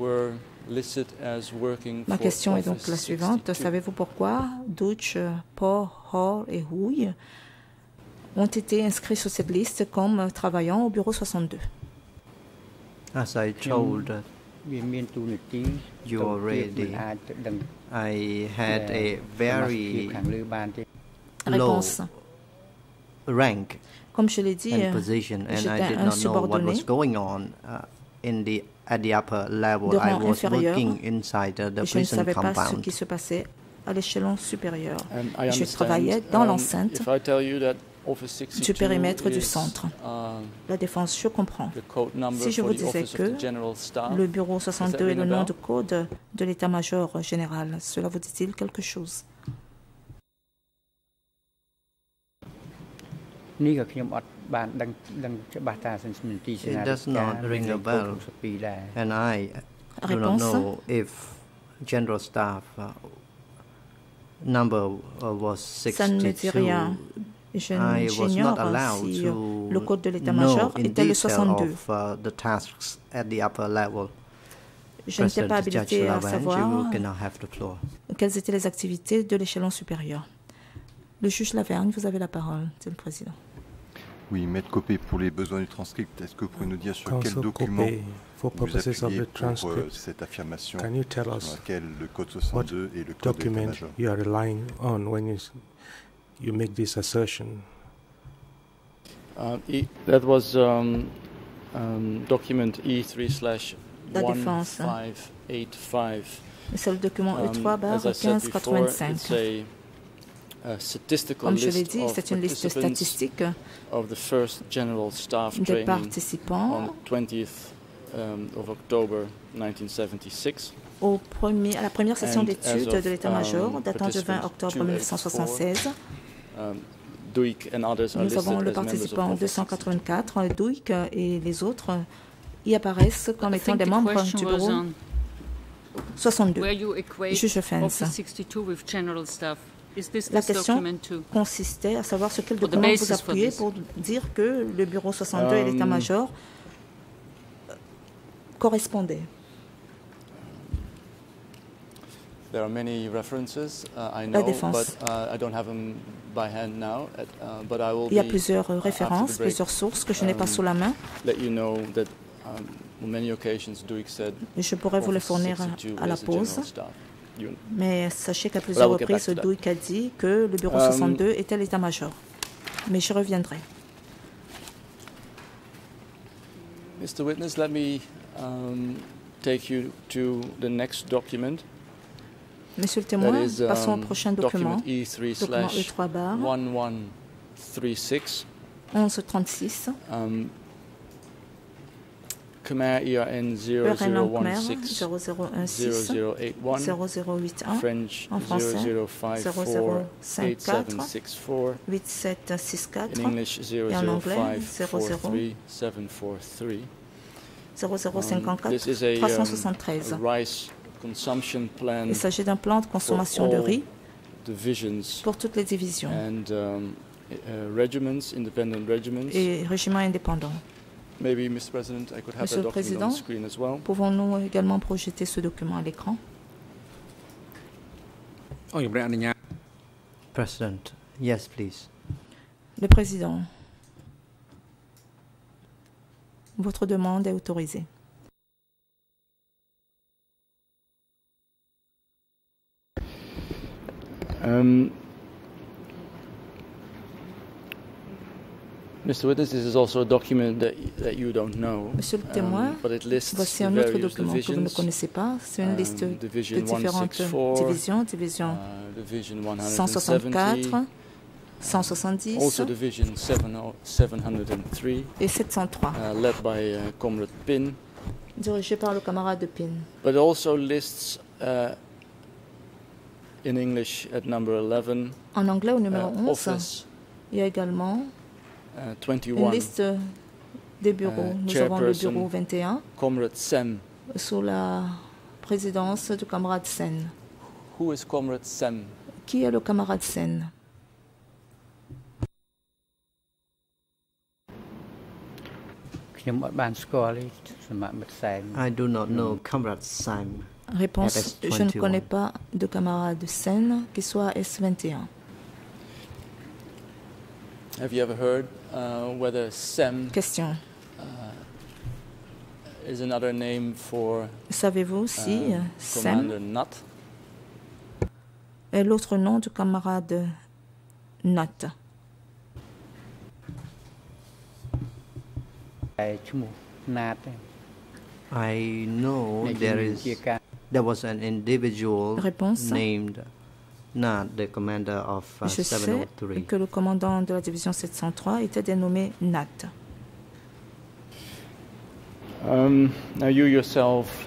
Ma question est donc la suivante. Savez-vous pourquoi Duik, Hor et Hui ont été inscrits sur cette liste comme travaillant au bureau 62? As I told you already, I had a very Réponse. rank Comme je l'ai dit, and position, and I did not know what was going on at the upper level. I was working inside the je ne prison savais pas ce compound. qui se passait à l'échelon supérieur. Je travaillais dans l'enceinte du périmètre du centre. La défense, je comprends. Si je vous disais que le bureau 62 est le nom de code de l'état-major général, cela vous dit-il quelque chose? It does not ring a bell, and I do not know if general staff number was Ça ne me dit rien. 62. J'ignore si le code de l'état-major était le 62. The tasks at the upper level. Je n'étais pas habilité à Lavan, savoir have the floor. quelles étaient les activités de l'échelon supérieur. Le juge Lavergne, vous avez la parole, Monsieur le Président. Oui, Maître Copé, pour les besoins du transcript, est-ce que vous pouvez nous dire sur quel document vous appuyez pour cette affirmation sur laquelle le code 62 et le code d'état-major? You are relying on when you make this assertion? That was document E3/1585. C'est le document E3/1585. Comme je l'ai dit, c'est une liste statistique des participants à la première session d'études de l'état-major datant du 20 octobre 1976. Nous avons le participant 284, Duik et les autres y apparaissent comme étant des membres du bureau 62. Juge Fens. La question consistait à savoir sur quel document vous appuyez pour dire que le bureau 62 et l'état-major correspondaient. La défense. Il y a plusieurs références, plusieurs sources que je n'ai pas sous la main. Je pourrais vous les fournir à la pause. Mais sachez qu'à plusieurs reprises, Duik a dit que le bureau 62 était l'état-major. Mais je reviendrai. Mr. Witness, let me take you to the next document. Monsieur le témoin, passons au prochain document. Document E3/1136. 1136. Khmer ERN 0016 0081 French 0054 8764 8764 in English et en anglais 00543 0054 This is a 373. rice consumption plan. Il s'agit d'un plan de consommation de riz pour toutes les divisions regiments, independent regiments. Et régiments indépendants. Maybe, Mr. President, I could have Monsieur that le Président, document on screen as well. Pouvons-nous également projeter ce document à l'écran? President, yes, please. Le Président. Votre demande est autorisée. Mr. Witness, this is also a document that you don't know. Monsieur le témoin, voici un autre document que vous ne connaissez pas. C'est une liste de différentes divisions. Division 164, 170 et 703, led by Comrade Pin. Dirigé par le camarade Pin. But it also lists in English at number 11. En anglais au numéro 11, il y a également une liste des bureaux. Nous avons le bureau 21 sous la présidence du camarade Sen. Who is Comrade Sen? Qui est le camarade Sen? I do not know Comrade Sen. Réponse, je ne connais pas de camarade Sen qui soit S21. Have you ever heard whether SEM Question. Is another name for savez-vous si SEM Nut est l'autre nom du camarade Nut? I know there was an individual Réponse. named Nat, the commander of Je 703. sais que le commandant de la division 703 était dénommé Nat. Now you yourself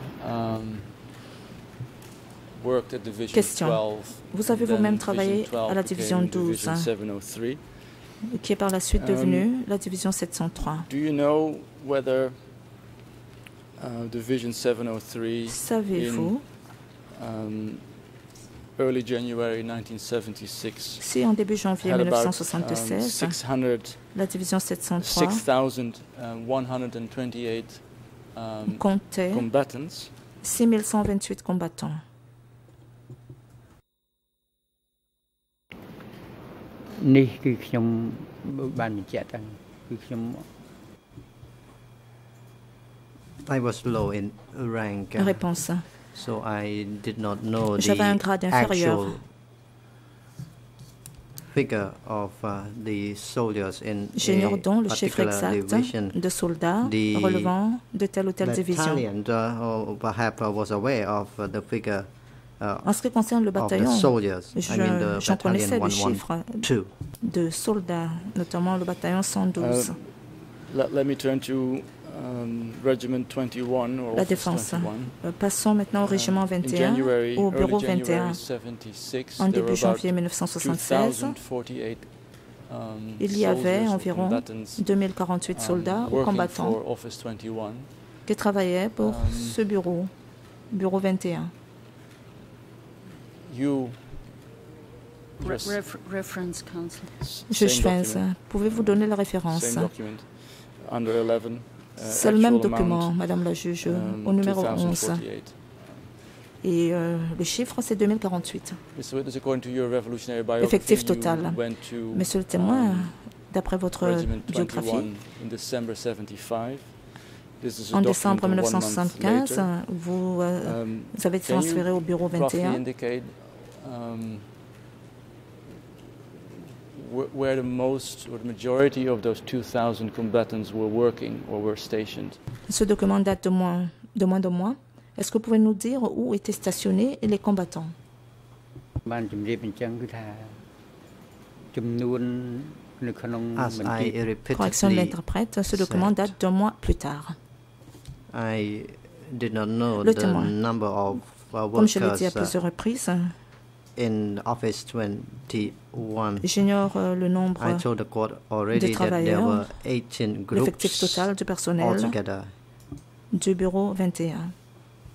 worked at Division Question. 12. Vous avez vous-même travaillé à la division 12, qui est par la suite devenue la division 703. Do you know whether Division 703 savez-vous early January 1976 si en début janvier 1976 la division 703 comptait 6128 combattants? I was low in rank. Réponse. So I did not know J'avais un grade inférieur. actual figure of the soldiers in J'ignore donc le chiffre particular exact division. de soldats The relevant de telle ou telle division. battalion perhaps was aware of the figure En ce qui concerne le of the bataillon, soldiers. I mean the j'en connaissais battalion le chiffre 112. de soldats, notamment le bataillon 112. Let me turn to Regiment 21 or La Office défense. 21. Passons maintenant au régiment 21, au bureau 21. En début janvier 1976, il y avait environ 2048 soldats ou combattants qui travaillaient pour ce bureau, bureau 21. Juge Fens, pouvez-vous donner la référence? C'est le même document, Madame la juge, au numéro 11. Et le chiffre, c'est 2048. Effectif total. Monsieur le témoin, d'après votre biographie, en décembre 1975, vous avez été transféré au bureau 21. Where the most or the majority of those 2,000 combatants were working or were stationed. Ce document date de moins de mois. Est-ce que vous pouvez nous dire où étaient stationnés les combattants? As I Correction de repeatedly l'interprète, ce document date d'un mois plus tard. I did not know Le the témoin. number of Comme je l'ai dit à workers plusieurs reprises, in Office 21. j'ignore le nombre I told the court de already that there travailleurs, were 18 l'effectif groups total du personnel altogether. du bureau 21.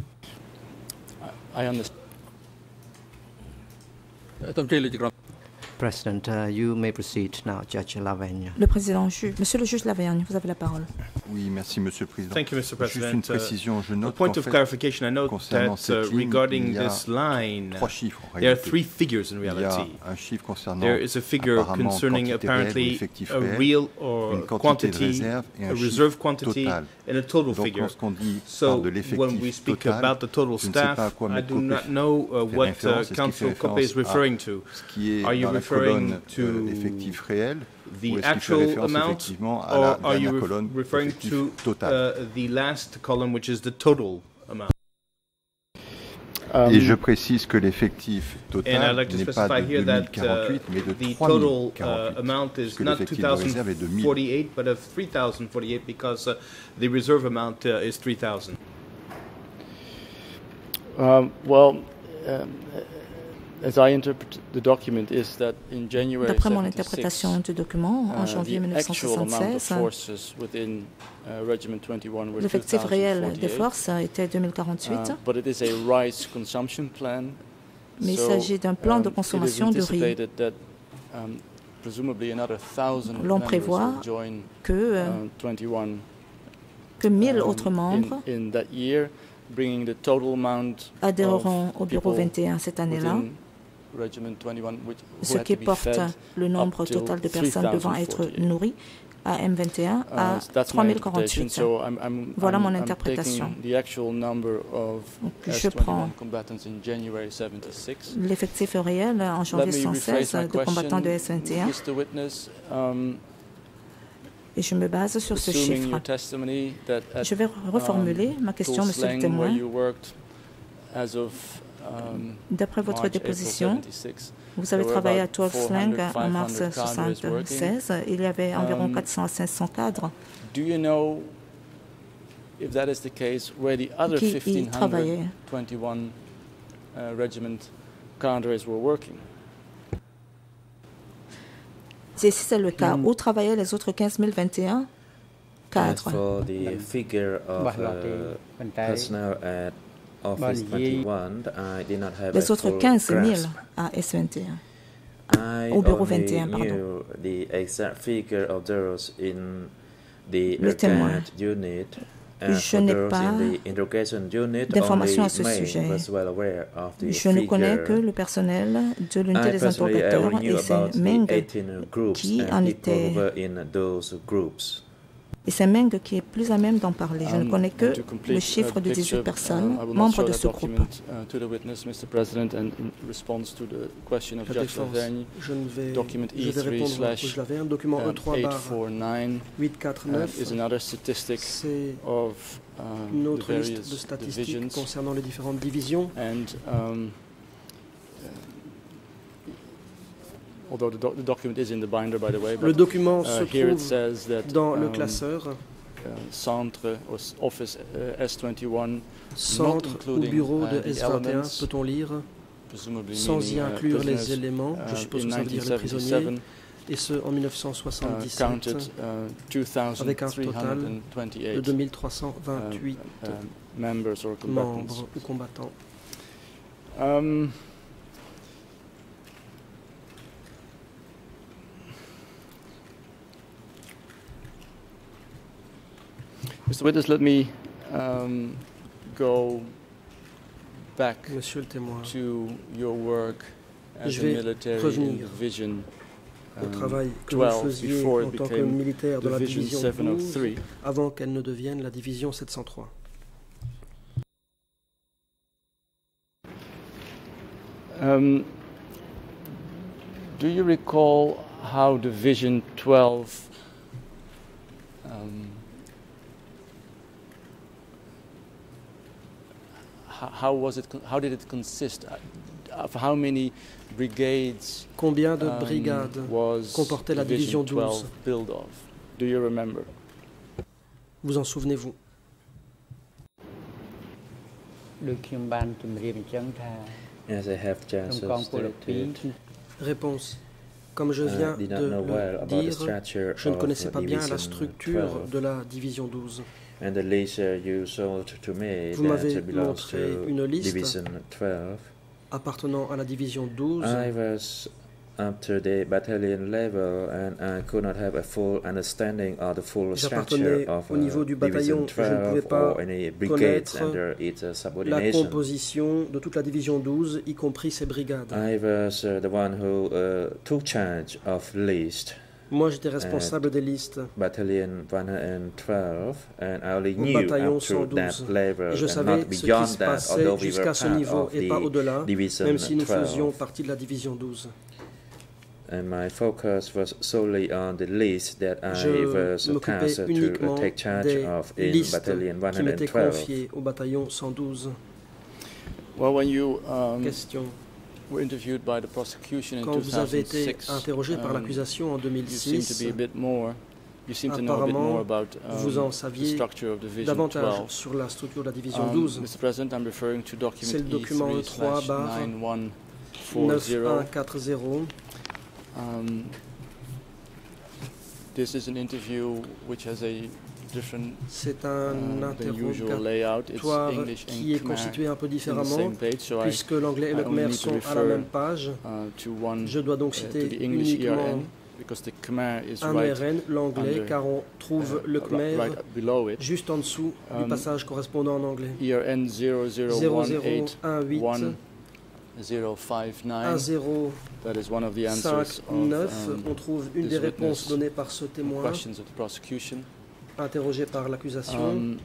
I understand. President, you may proceed now, Judge Lavergne. Le président Monsieur le juge Lavergne, vous avez la parole. Oui, merci, Monsieur le Président. Thank you, Mr. President. Juste une précision, je note a point of clarification, I note that regarding this line, there are three figures in reality. There is a figure concerning apparently a real or quantity, a reserve quantity, and a total figure. So when we speak about the total staff, I do not know what Council Copé is referring to. Are you referring to the actual amount, or are you referring to the last column, which is the total amount? Et je précise que l'effectif total n'est pas de 2048, mais de 3048, parce que l'effectif de réserve est de 1000. 48, but of 3048, because the reserve amount is 3000. As I interpret the document is that in January D'après mon interprétation du document, en janvier 1976, l'effectif réel des forces était 2048, mais il s'agit d'un plan de consommation de riz. L'on prévoit que 1000 autres membres adhéreront au bureau 21 cette année-là, ce qui porte le nombre total de personnes devant être nourries à M21 à 3048. Voilà mon interprétation. Donc, je prends l'effectif réel en janvier 1976 de combattants de S21 et je me base sur ce chiffre. Je vais reformuler ma question, monsieur le témoin. D'après votre déposition, vous avez travaillé à 12 Slang en mars 1976. Il y avait environ 400 à 500 cadres qui y travaillaient. Si c'est le cas, où travaillaient les autres 15 021 cadres? Les autres 15 000 à S21, au bureau 21, pardon. Le témoin, je n'ai pas d'informations à ce sujet. Je ne connais que le personnel de l'unité des interrogateurs et c'est Meng qui en était. Et c'est Meng qui est plus à même d'en parler. Je ne connais que le chiffre de 18 personnes, membres de ce groupe. Je vais répondre au juge Lavergne. Document E3/849, c'est une autre liste de statistiques concernant les différentes divisions. Le document se trouve dans le classeur. Centre ou bureau de S21, peut-on lire, sans y inclure les éléments, je suppose que ça veut dire les prisonniers, et ce en 1977, avec un total de 2328 membres ou combattants. Mr. Witness, let me go back to your work as a military in Division au travail que vous faisiez en tant que militaire de la division 12 avant qu'elle ne devienne la division 703. Do you recall how Division 12 how did it consist? Of how many brigades? Combien de brigades comportait la division 12? Build of? Do you remember? Vous en souvenez-vous? As I have just stated. Réponse. Comme je viens de le dire, je ne connaissais pas bien la structure de la division 12. And the list you showed to me that belongs to Division 12 appartenant à la division 12. up to the battalion level, and I could not have a full understanding of the full structure of Division 12 or any brigades under its subordination. La composition de toute la Division 12, y compris ses brigades. I was the one who took charge of list. Moi, j'étais responsable des listes. Battalion 112, and I only knew up to that level and not beyond that, although we were part of the Division 12. Partie de la Division 12. And my focus was solely on the list that I was tasked to take charge of in Battalion 112. Au bataillon 112. Well, when you were interviewed by the prosecution in 2006, quand vous avez été interrogé par l'accusation en 2006, you seem to know a bit more about vous en saviez the structure of Division davantage 12. sur la structure de la Division 12. Mr. President, I'm referring to C'est le document E3/9140. This is an interview which has a different C'est un interrogatoire qui est constitué un peu différemment, puisque l'anglais et le khmer sont à la même page. Je dois donc citer uniquement un ERN, l'anglais, car on trouve le khmer juste en dessous du passage correspondant en anglais. ERN 0018 1059, that is one of the answers on trouve une des réponses données par ce témoin interrogé par l'accusation.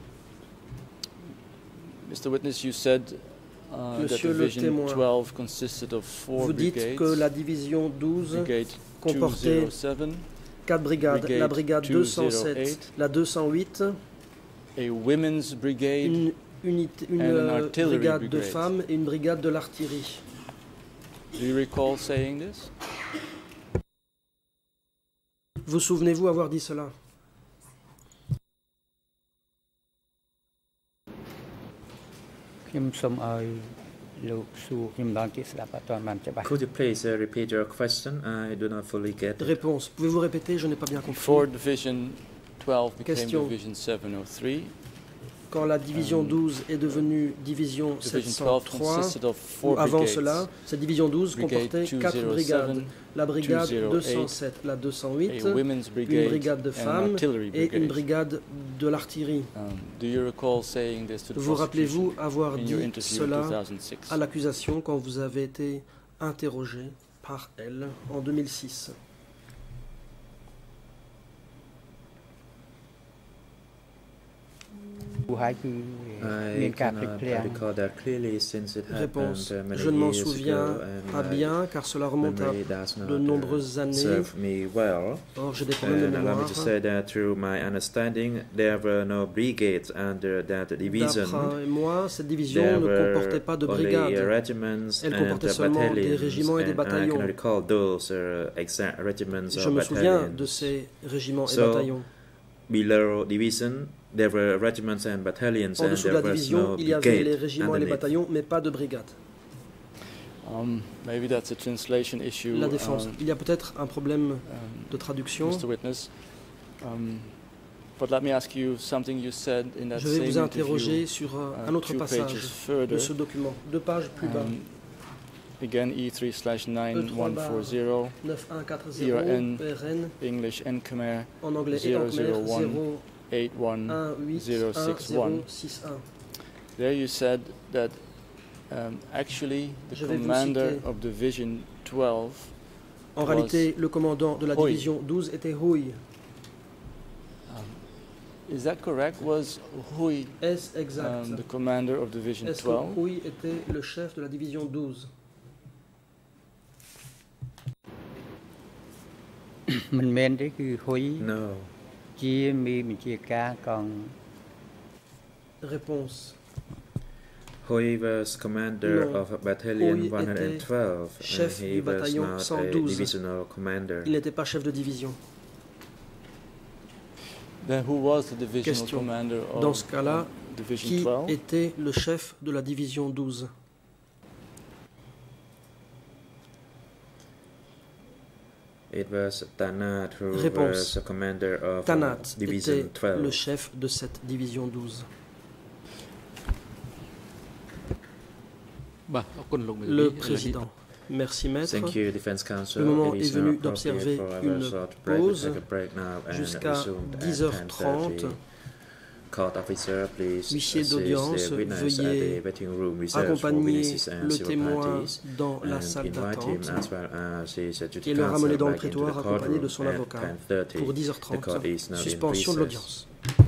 Mr. Witness, you said that Division 12 consisted of 4 vous dites brigades. Que la Division 12 comportait 4 brigades, la brigade 207, la 208, a women's brigade, une brigade de femmes et une brigade de l'artillerie. Do you recall saying this? Vous souvenez-vous avoir dit cela? Could you please repeat your question? I do not fully get it. Réponse. Pouvez-vous répéter? Je n'ai pas bien compris. Before Division 12 became Division 703. Quand la Division 12 est devenue Division 703, ou avant cela, cette Division 12 comportait 4 brigades. La brigade 207, la 208, une brigade de femmes et une brigade de l'artillerie. Vous rappelez-vous avoir dit cela à l'accusation quand vous avez été interrogé par elle en 2006? Réponse. Je ne m'en souviens pas bien car cela remonte à de nombreuses années. Or, j'ai des problèmes de mémoire. D'après moi, cette division ne comportait pas de brigades. Elle comportait seulement des régiments et des bataillons. Je me souviens de ces régiments et bataillons. Below division, there were regiments and battalions, en dessous de la division, il y avait les régiments et les bataillons, mais pas de brigades. Maybe that's a translation issue. La défense. Il y a peut-être un problème de traduction. Mr. Witness, but let me ask you something you said in that Je vais vous same interroger sur un autre passage de ce document, 2 pages plus bas. Again, E3/9140, ERN, English and Khmer, en anglais et en khmer, 0081061. There you said that actually the commander of Division 12 en réalité, le commandant de la Division 12 était Hui. Is that correct? Was Hui Est-ce exact? The commander of Division 12? Est-ce que Hui était le chef de la Division 12? No. Réponse. Hui was commander of Battalion 112 chef and he du bataillon was 112. not a divisional commander. Il n'était pas chef de division. Then who was the divisional Question. commander of Dans ce cas-là, Division qui 12? était le chef de la Division 12? It was Tanat who Réponse. was the commander of Tanat Division était 12. le chef de cette Division 12. Le président. Merci, Maître. Thank you, Defense Counsel. Le moment est venu d'observer une pause jusqu'à 10h30. Huissier d'audience, veuillez accompagner le témoin dans la salle d'attente et le ramener dans le prétoire accompagné de son avocat pour 10h30. Suspension de l'audience.